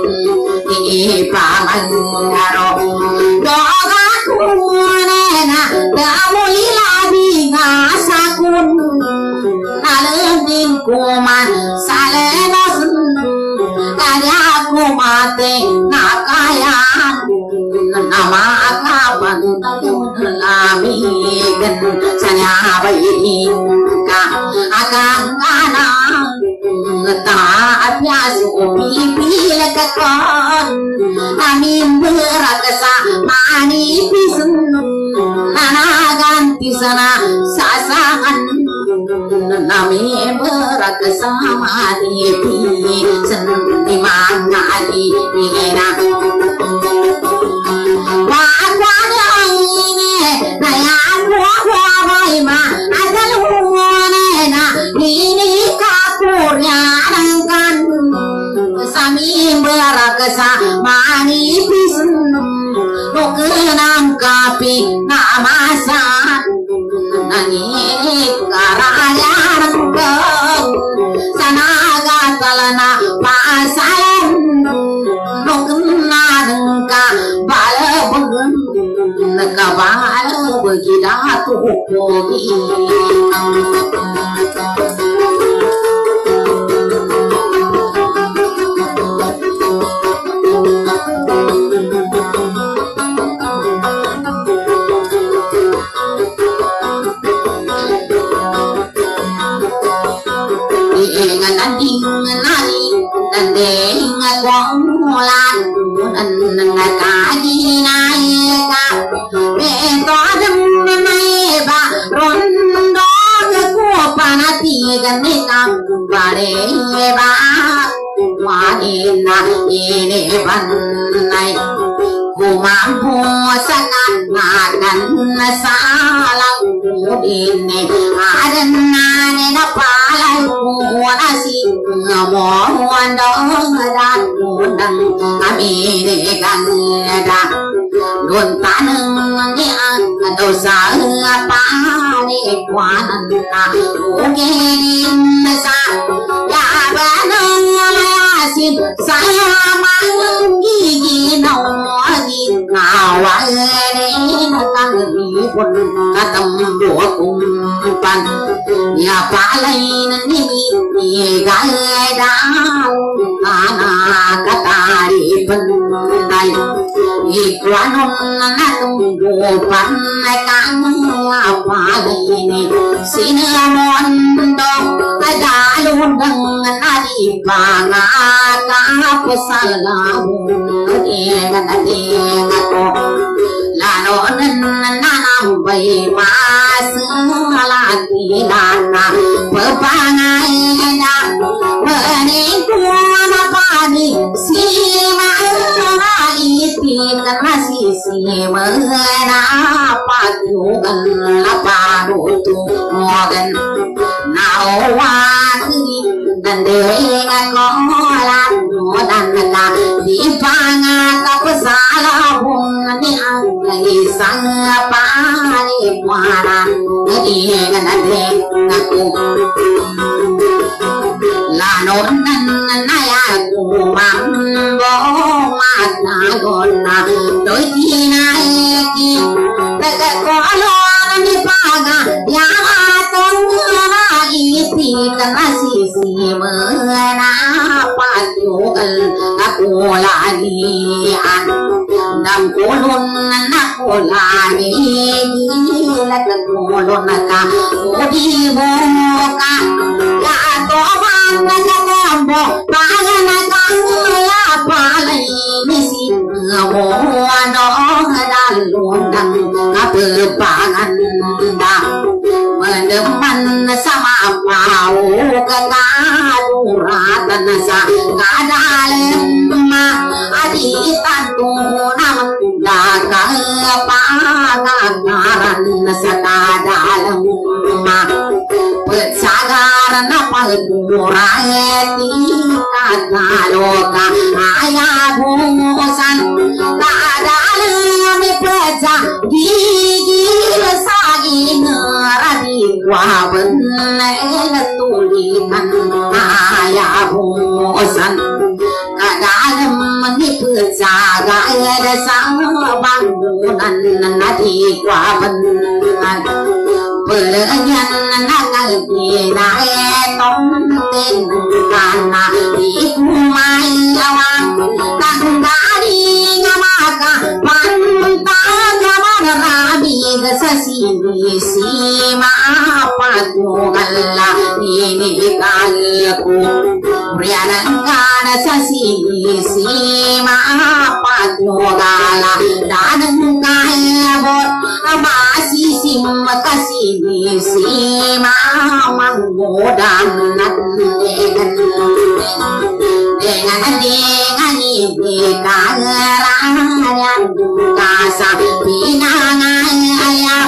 ipamangaro dogaku nena damu ilabi ngasa dan sanya baika akan kanang tapi asupi pilakakon amin berakasa mani pisun nanagan tisana sasangan nami berakasa mani pisun di mana di ina wakwana ini naya wawai ma adalune na ini kakurnya kan sami berakasa mani pisun nukenang kapi namasan nangis karaya renggang sanaga talana pasalan nukenang ka balabeng nakabala begidatu kogi kumampu sangat makan salang ini ada nane napalai nasi mohon dong dan undang kami kan ada don taneng ni dosa apa ni kuanan mungkin sa ya banang asin saya manggigi nawagi ngawale nakang ni pun katam dua kumpan ya palai ni gaya dah anak katari pendai iklanun natung bupan kang apa ini sinamon dong ada lundang nadi pangaka pesalamu dengan aku lalu nanam bayi mas lagi nana pepangai dah menikuan apa ni si kasih si menapa juga apa itu mogen nawati dan dengan kolam dan nak dipangat apa salah ni angai sang apa ni mana dengan aku lanon naya kumambo mata gona đôi khi này cái có lo đi paga ya con ai thì cần si mơ na pa yugal aku lagi an nam kulun aku lagi la kulun ka di boka ya to bang na kombo paga na ka palai misi ngawan dong dan lundang ngapepangan dah meneman sama pau kegaduratan sa kadalem adi tantu nam dah kepangaran sa kadalem persagaran apa durayati kadaloka ayah bungkusan kadalem pecah gigi lagi ngeradi waben tulikan ayah bungkusan kadalem diperjaga ada sang bangunan nadi waben Pergian nakal kira tong ten kana di kumai awang tang dari ngamaka manta ngamara rabi sini sima patungalla ini kalku rianangana sasini sima patungalla danangaya masih simma kasini sima manggodan dengan ini kangerangan kasa pinangaya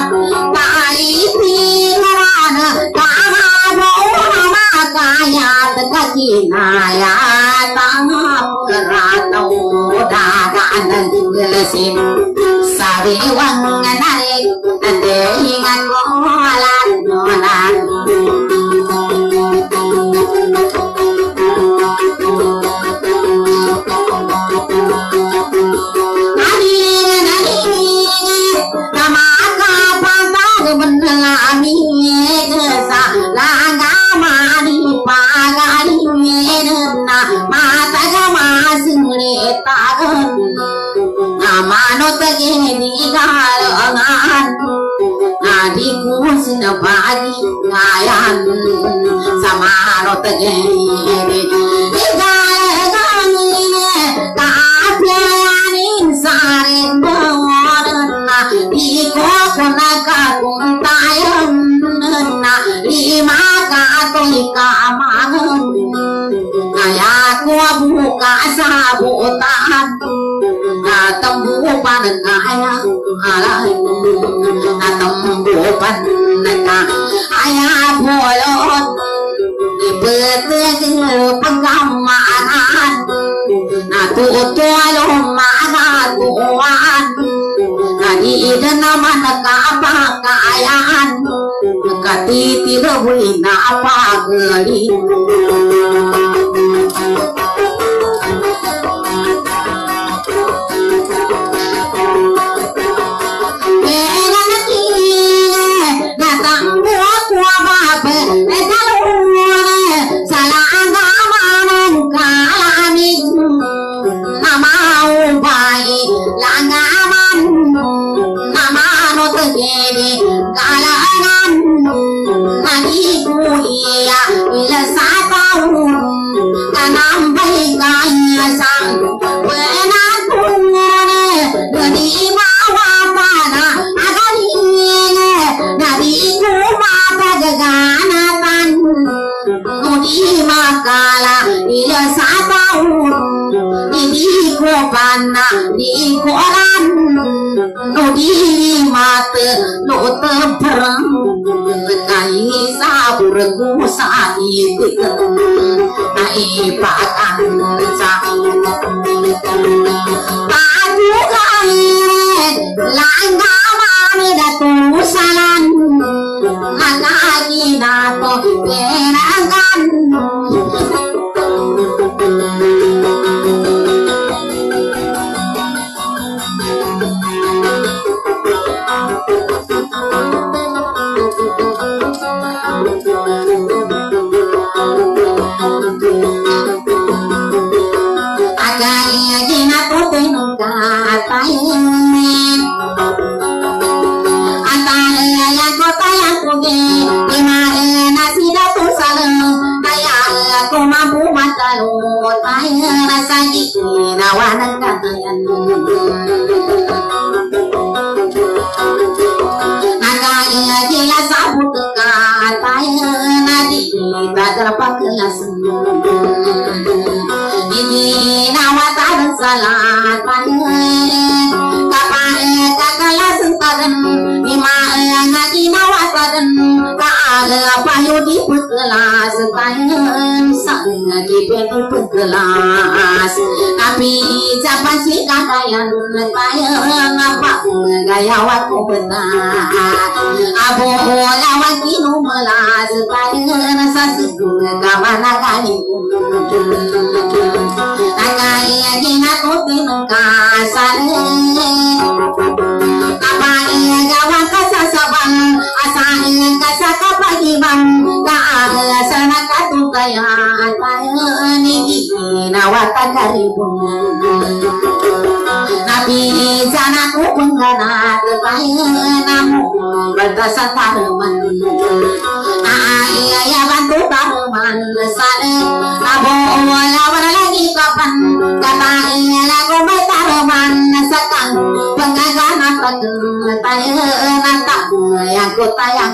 paipiran kahabo makaya tekakinaya tangaperatau daganan gelesin sariwang narik dengan molan nolan pagi ngayan sama rotegeni gane kapianin saren bawana iko kona kakuntayan na lima katoi kamangan ngaya ko buka sabutan na tembu panengaya alay na tembu panengaya ayah bolot dipetik pengamanan na tutualo mana tuan na di naman nakapakayan katitirawin na pagaling di koran no di mata no terperang kai sabur gusa itu nai pakan sa padu kai langga mane datu salan lagi nato perangan nawanan katayan nagaya jila sabut katayan nadi tagar pakelas ini nawatan salat panen kapan kakalas tagan lima ngadi nawatan kaga payu di pekelas panen sang di pekelas tapi siapa sih kakayan kaya ngapa gaya waktu benar abu lawan kinu melas kaya sasiku kawana kali kaya dina kopi kasar apa gawa kasasaban asal kasaka pagi bang kaya sana katu kaya kaya niki nawatan karibun Abijana ku penggana terbaik namu berdasar taruman ya bantu taruman sale abo lawan lagi kapan kata lagu taruman sekang penggana taruman tak yang kota yang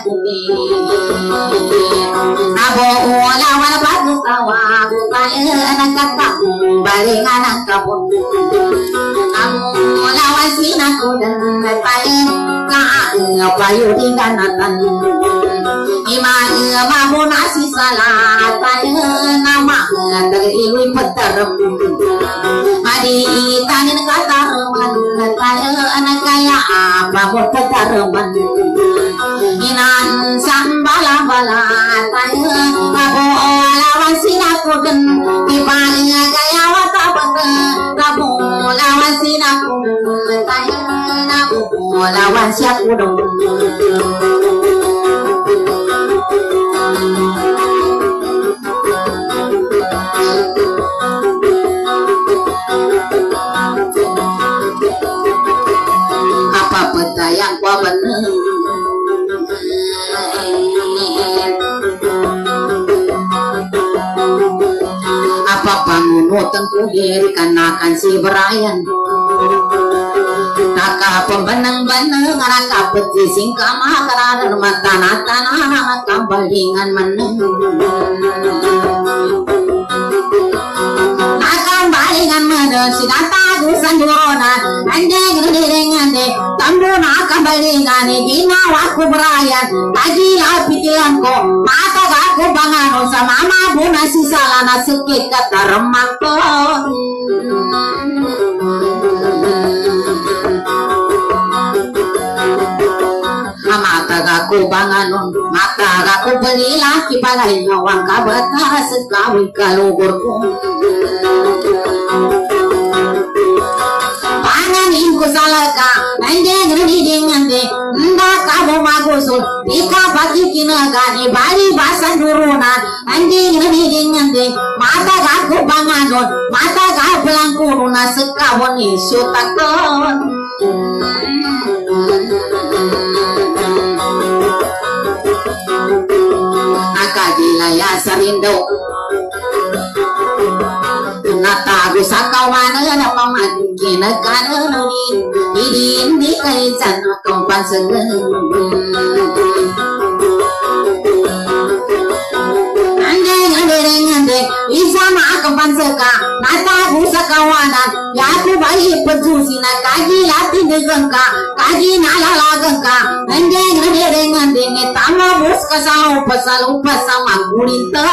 abo lawan batu tawa kata balik anak kabun lawan sinaku dan paling payu tinggalatan iman mabu nasi salat nama dari peterem madi tangin kata anak kaya apa buat petereman inan sambala bala mabu lawan sinaku dan iman kaya wata kamu lawan sinaku lawan siap udung apa peta yang gua bener apa bangun tengku diri kanakan si berayan naka pembenang-benang naka peti singka makaran mata-nata kambalingan meneng naka balingan meneng sinata dusan durona andeng ngedengande tambu naka balingan gina waku berayan tadi lapitilanko mata aku bangano sama mabu nasi salana sekit kata remakko aku banganon mata aku beli laki pagai ngawang kabata sekawin kalugurku panganin ku salaka nandeng dengan de ndak kamu magusul ika bagi kinagani bali basan duruna nandeng dengan de mata aku banganon mata aku langkuruna sekawin isu takon ya sarindo nata gusakawana na pamagin kana ni hindi kay san kompansen ande isa ma kompansen ka nata gusakawana ya ku bai penjusi na kaji lati degangka kaji nalala gangka ande ne tama bus kasau pasal upasama gurinta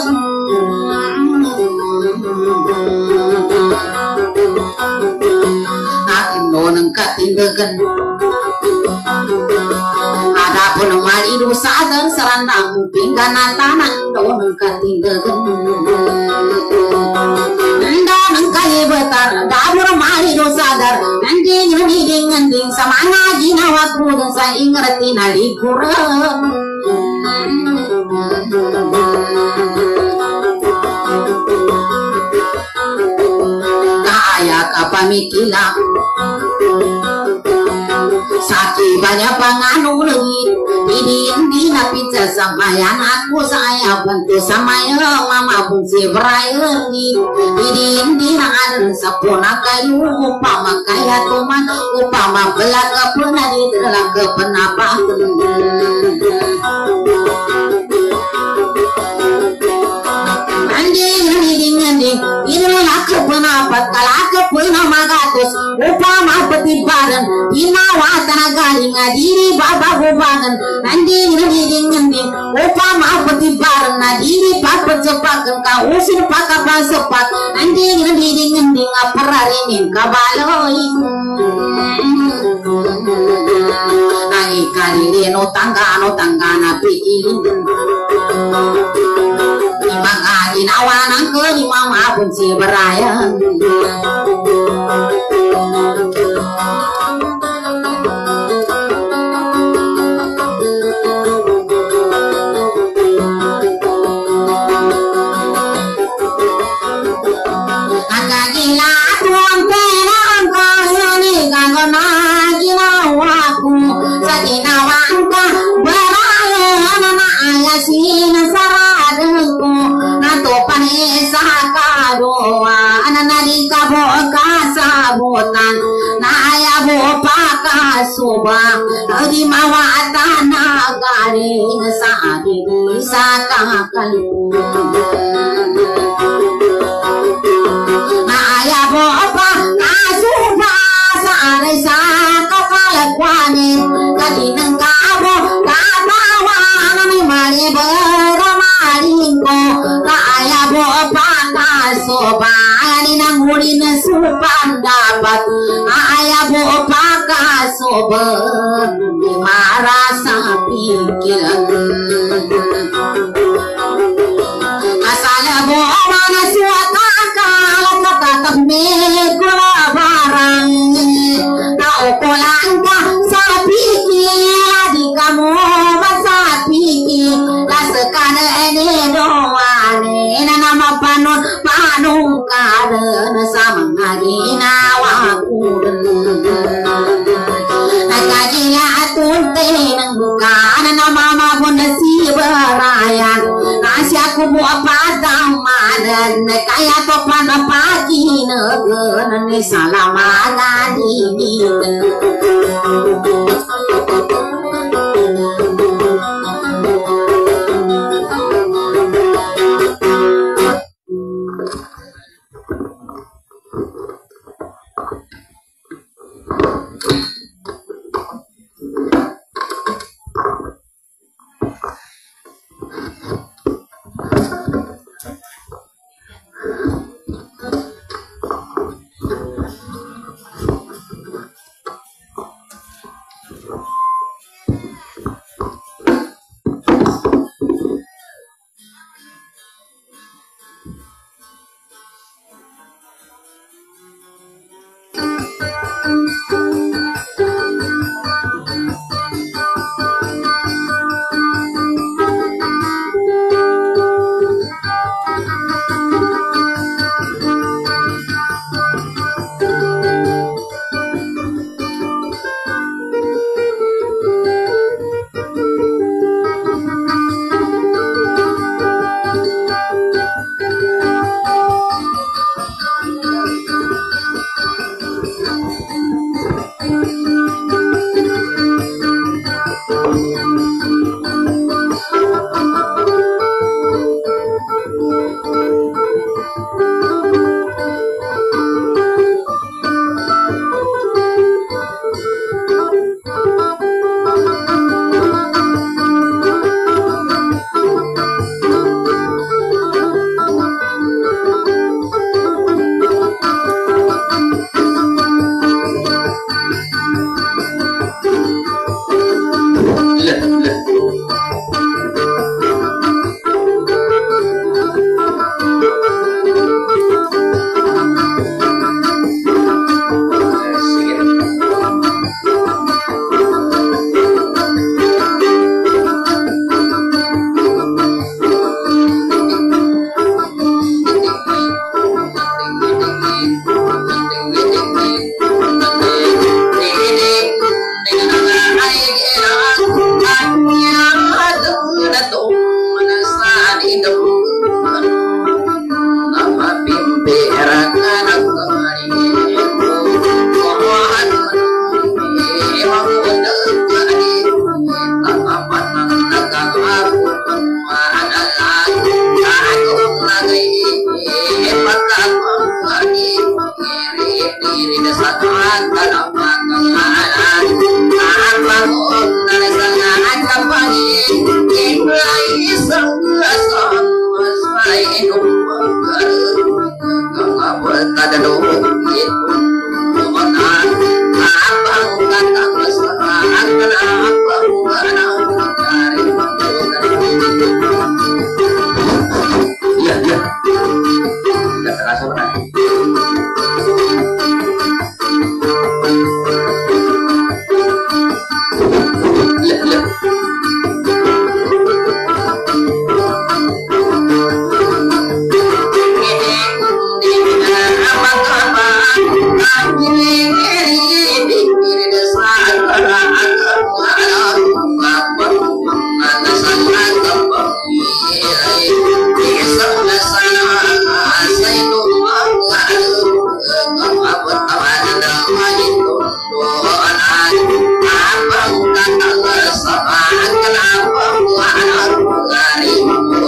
nonang katindagan ada pun mari dosa dan serandang pingganan tanah nonang katindagan nonang kaya betar dabur mari dosa dar anjing dengan ding sama ngaji nawaku dan saya ingerti nali kurang kayak apa mikila saki banyak panganu lagi ini napi sama yang aku saya bantu sama yang mama pun si berair ini nangan sapuna kayu upama kaya tuman upama belaka pernah di dalam kepenapa inilah kepenapat kalak kepena magatus upama petibaran inawa tanagaling adiri baba bubangan nanding nanding upama petibaran adiri papat sepakan kausin pakapa sepat nanding nanding apararining kabaloi nangi karire no tangga napi maka dinawanan ke di mama pun si beraya agak gila tuang tenang kau ini na saradengku nato panesa kadoa ananari kabo kasabutan naya bo pakasuba di mawata nagari saadi sakakalu naya bo pakasuba saare sakakalakwani kadinang kabo katawa ni mali beramalingo kaya bo pakasuba ni nangulin supan dapat aya bo pakasuba ni marasa pikiran asala bo mana suata kala kakak me kula barang na okolangka sapi di kamu masapi lasekan ene doane na nama panon panung kaden samangagina wakuden nagajila tunte nang bukan nama mabon si berayan nasya kubu apa damadan kaya topan pagi negen ni salamana dini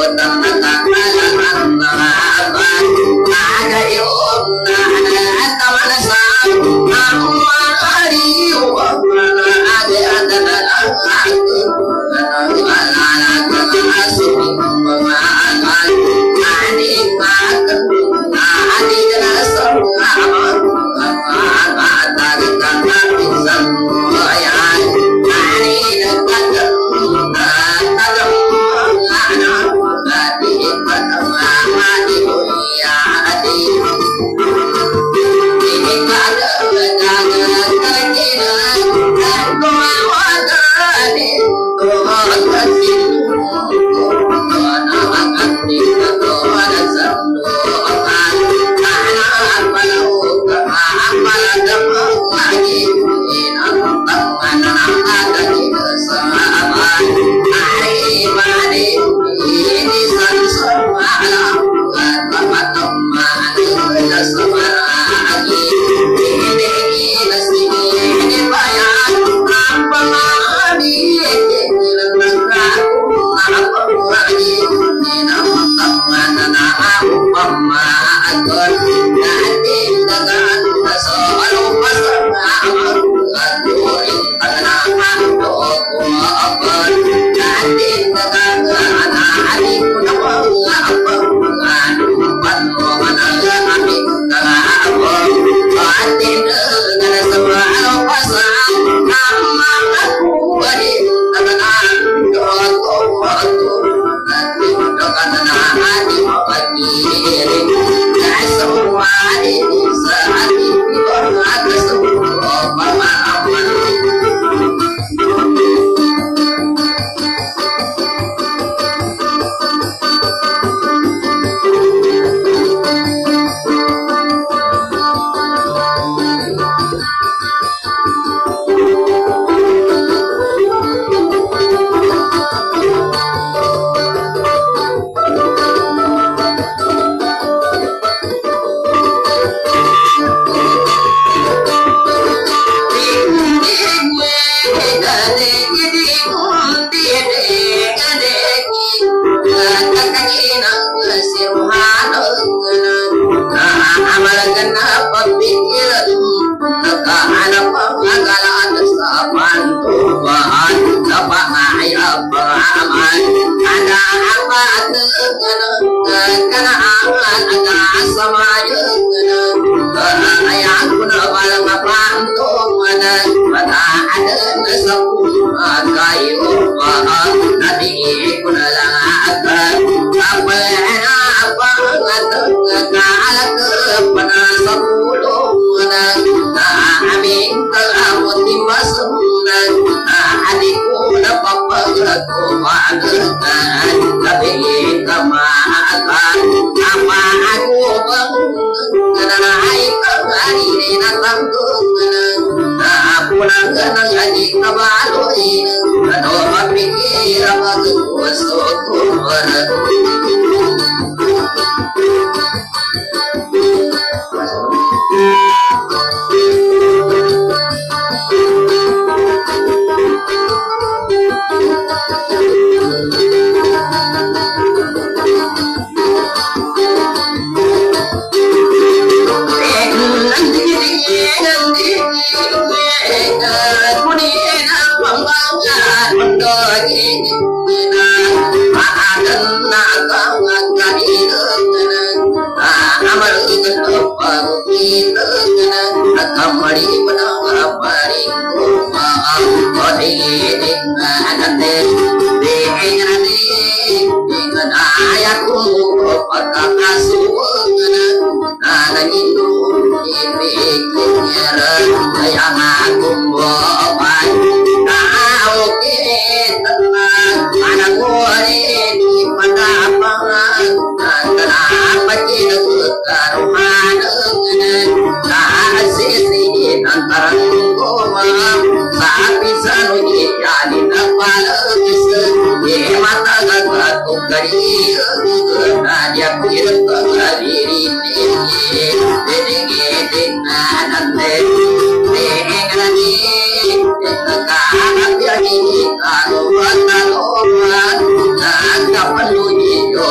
Kalau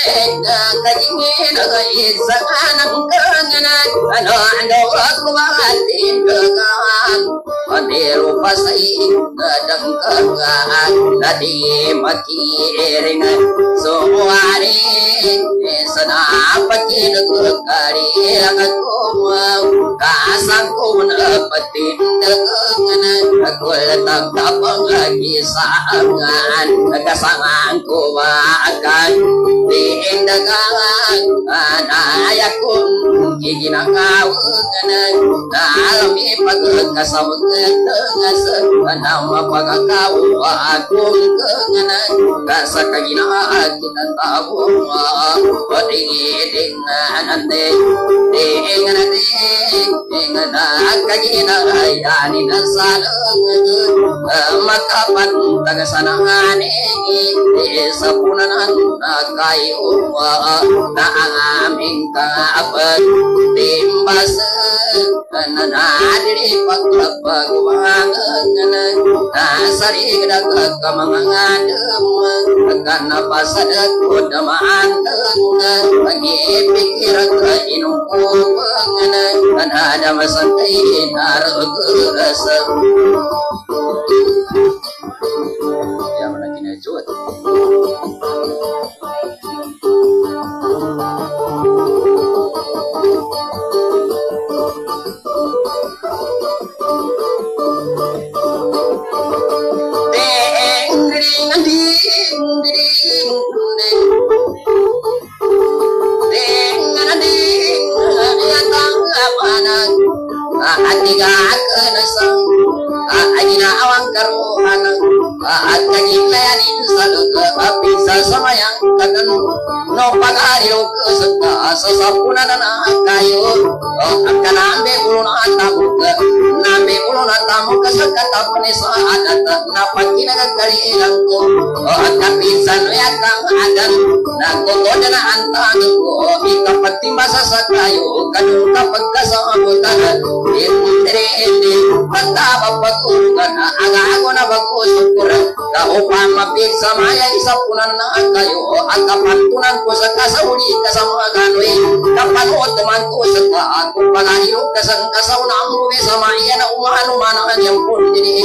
kajingin isa kanang kanganan ano aku mahatin kegang Pandiru pasai kadang kegang tadi makiring semua hari senapatin kekari aku mau kasangku menepatin kegangan aku letak kapal lagi sangan kesanganku makan diindagan anayakun giginangawugan alami pagkasawag dengan nama pagkakaw akong kenganan kasa kaginaan kita tahu patingin nante dengan kaginaan ayani nasalang makapan tagasanangan sapunan kayo na aming kapan timbas nanadiri pagpagwangan nasari kamangan karena pasadat kudamaan pagipikirang inungku panganan ada masantay naragasa ya mana kinajut Atiga akanasang agina awang karuhanang at kagilayanin sa pisa sama yang kagan no pag-ariw kasagka sa sapunan na kayo at kanambe ulo na tamok nambe ulo na tamok sa katapon sa adat na pagkinagagalilang ko at kapisan no yakang adan nagkotoda na antang ko ikapatimasa sa kayo kanong kapag kasabutan hindi pagtaba pagkulungan aga-ago na bagkusukuran kaupang mapigsa maya isapunan na kayo at kapantunan ko sa kasauli kasama ganoy kapanuot naman ko sa kaan kung panahirog kasang kasaw na ang ruwi sa maya na umano-mano ang yung pundini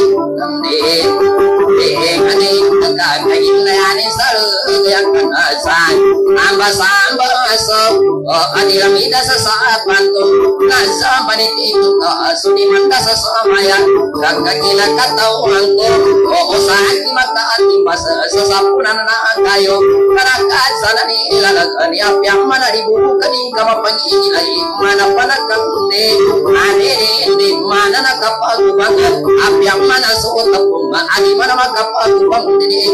hindi nagkakain na yanin sa lagayang kanasan ambas-ambas adilamida sa saapan to nasa panitito sudiman ka sa samaya kagkakila katawang ko o sa aking magkaatimpas sa sapunan na kayo kanakat sa nanilalag niapyang manaribubo kaning kamapangingilay manapanagkang hindi mana nakapagubang apyang manasuot apong maani mana magkapagubang hindi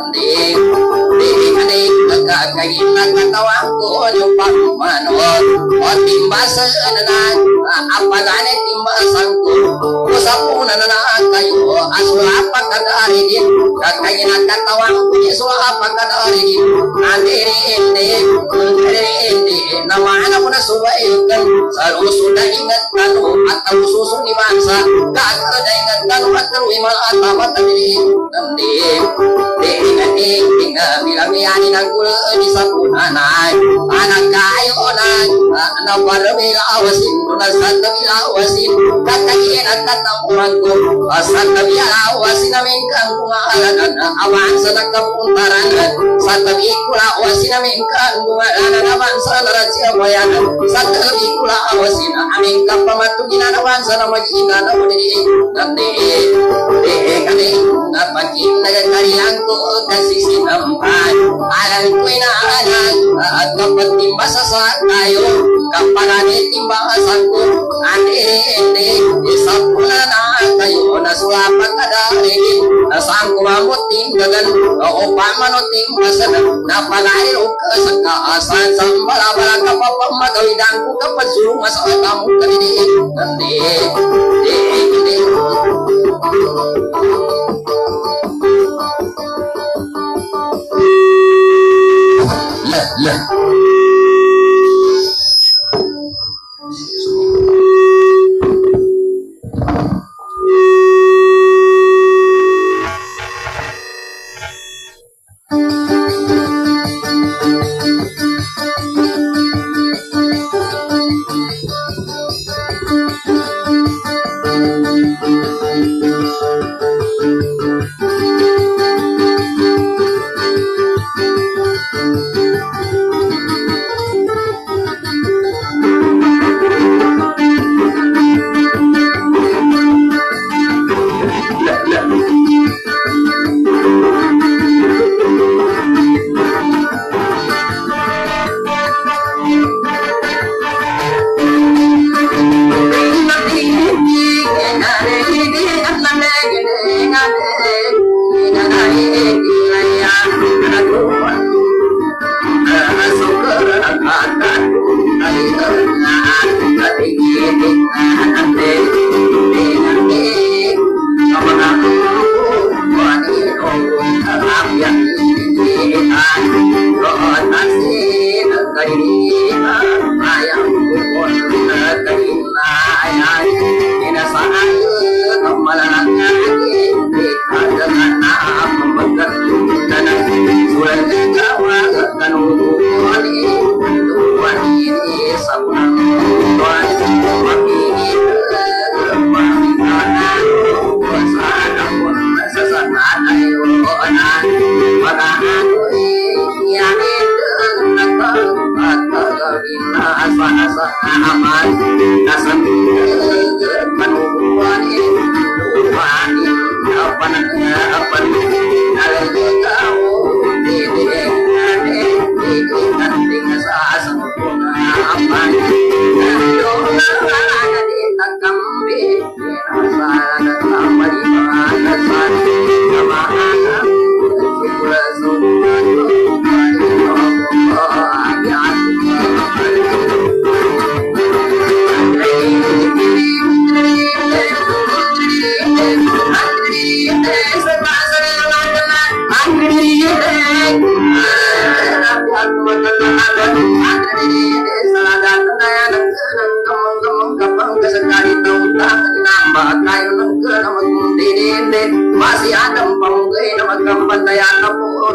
nagkakain na katawang ko yung pagmanod o timbasan na apagane timbasan ko usapunan na kayo asula pagkadari din kakain na katawang ko isula pagkadari din hindi namana mo na suwailkan sa luso na ingat kano at ang suso ni Mansa kakada ingat kano at karuwi malatamat na hindi bilamiyanin ang gulo di sa punanay anak kayo na naparabila awasin na sa tabila awasin kakain at katamuran ko sa tabila awasin namin kang kumalanan awan sa nagkapuntaran sa tabi kula awasin namin kang kumalanan awan sa narasya bayanan sa tabi kula awasin aming kapamatugin awan sa namagina na muli kani napakin nagkariang ko kasi sinampan alang ko'y naalang at kapag timbasa sa tayo kapanganit timbasan ko hindi isang pula na kayo nasulapat na dahil nasaan kumamot tinggagan o pamanot timbasan napalain o kasang kaasan sa balabala kapapamagawidan ko kapag sulunga sa katamong kanini hindi lah ayam pun keinayaan ina saan kemalangan kita dengan membekat dan surat kawal dan wali tuan ini sabun tuan ini pemakanan sana pun sesana ayo anak makanan yang asa aman nasab penuhan tuhan apa ada kau nanti sempurna apa doa di takambi rasa tambah di mana sama anak masih ada pamugay na magkampantayan na po.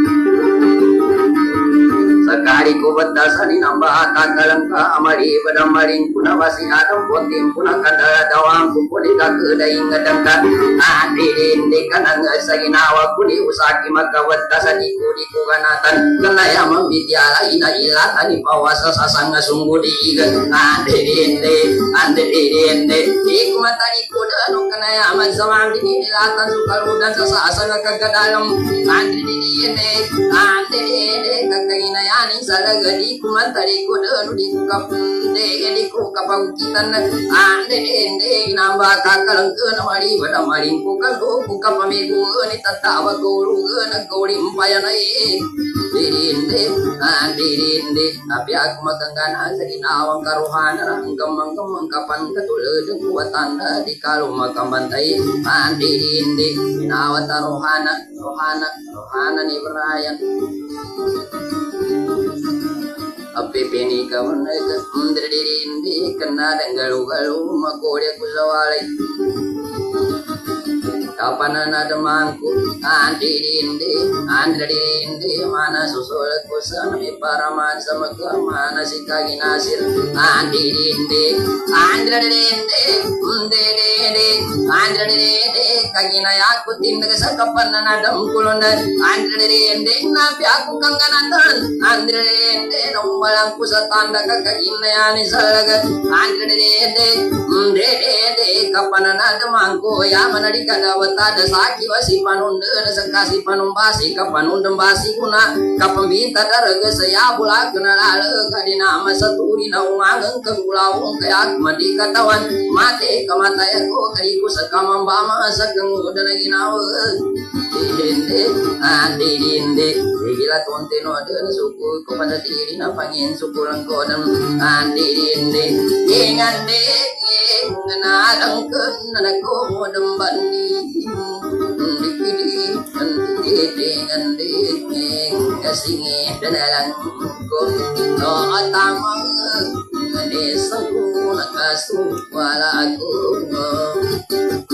Sekali ku batasan inamba katalan ka amari badamarin kuna basi adam potim kuna kadala dawang kupuni ka kedaing ngadangka andi dindi kanang saginawa kuni usaki maka batasan iku ganatan kenaya membidiala ina ilatan pawasa sasanga sungguh diigan andi dindi iku matari kuda no kenaya aman sama dini ilatan sukarudan sasanga kagadalam andi dindi kakainaya ani salaga di kumantari ko danu di kapde di ko kapagitan ande ende namba kakalang kana mari bada maring ko kalo ko kapamigo ni tatawa ko ruga gori mpayanai dirinde tapi aku magangana sa ginawang karuhana hanggang kapan katulad ng kuwatan di kalo magkambantay dirinde ginawat rohana ni Brian Apipini kawan naga dirindi kena galu makodia kusawalay kapan ada mangku dirindi mana susul kusami paraman sama ke mana si kagi nasir dirindi kagi nayak kutin sa kapan ada mkulon dirindi nabi aku kanganatan dirindi nombalang kusa tanda kagin nayani salaga dirindi kapan ada mangku ya mana di kadawat ada saki wasi panunda sakasi panumbasi kapanundam basi kuna kapambinta daraga saya bula kenal kadina masaturi na umangang kagulawong kayak mati katawan mate kamataya ko kariku sa kamambama sa kangudan na ginawa dirinde gila tonteno dan suku ko pada diri na pangin suku lang ko dan dirinde ingande nganadang kan ko modem bandi dengan singi dalang ko no atamang desaku nakasu wala ko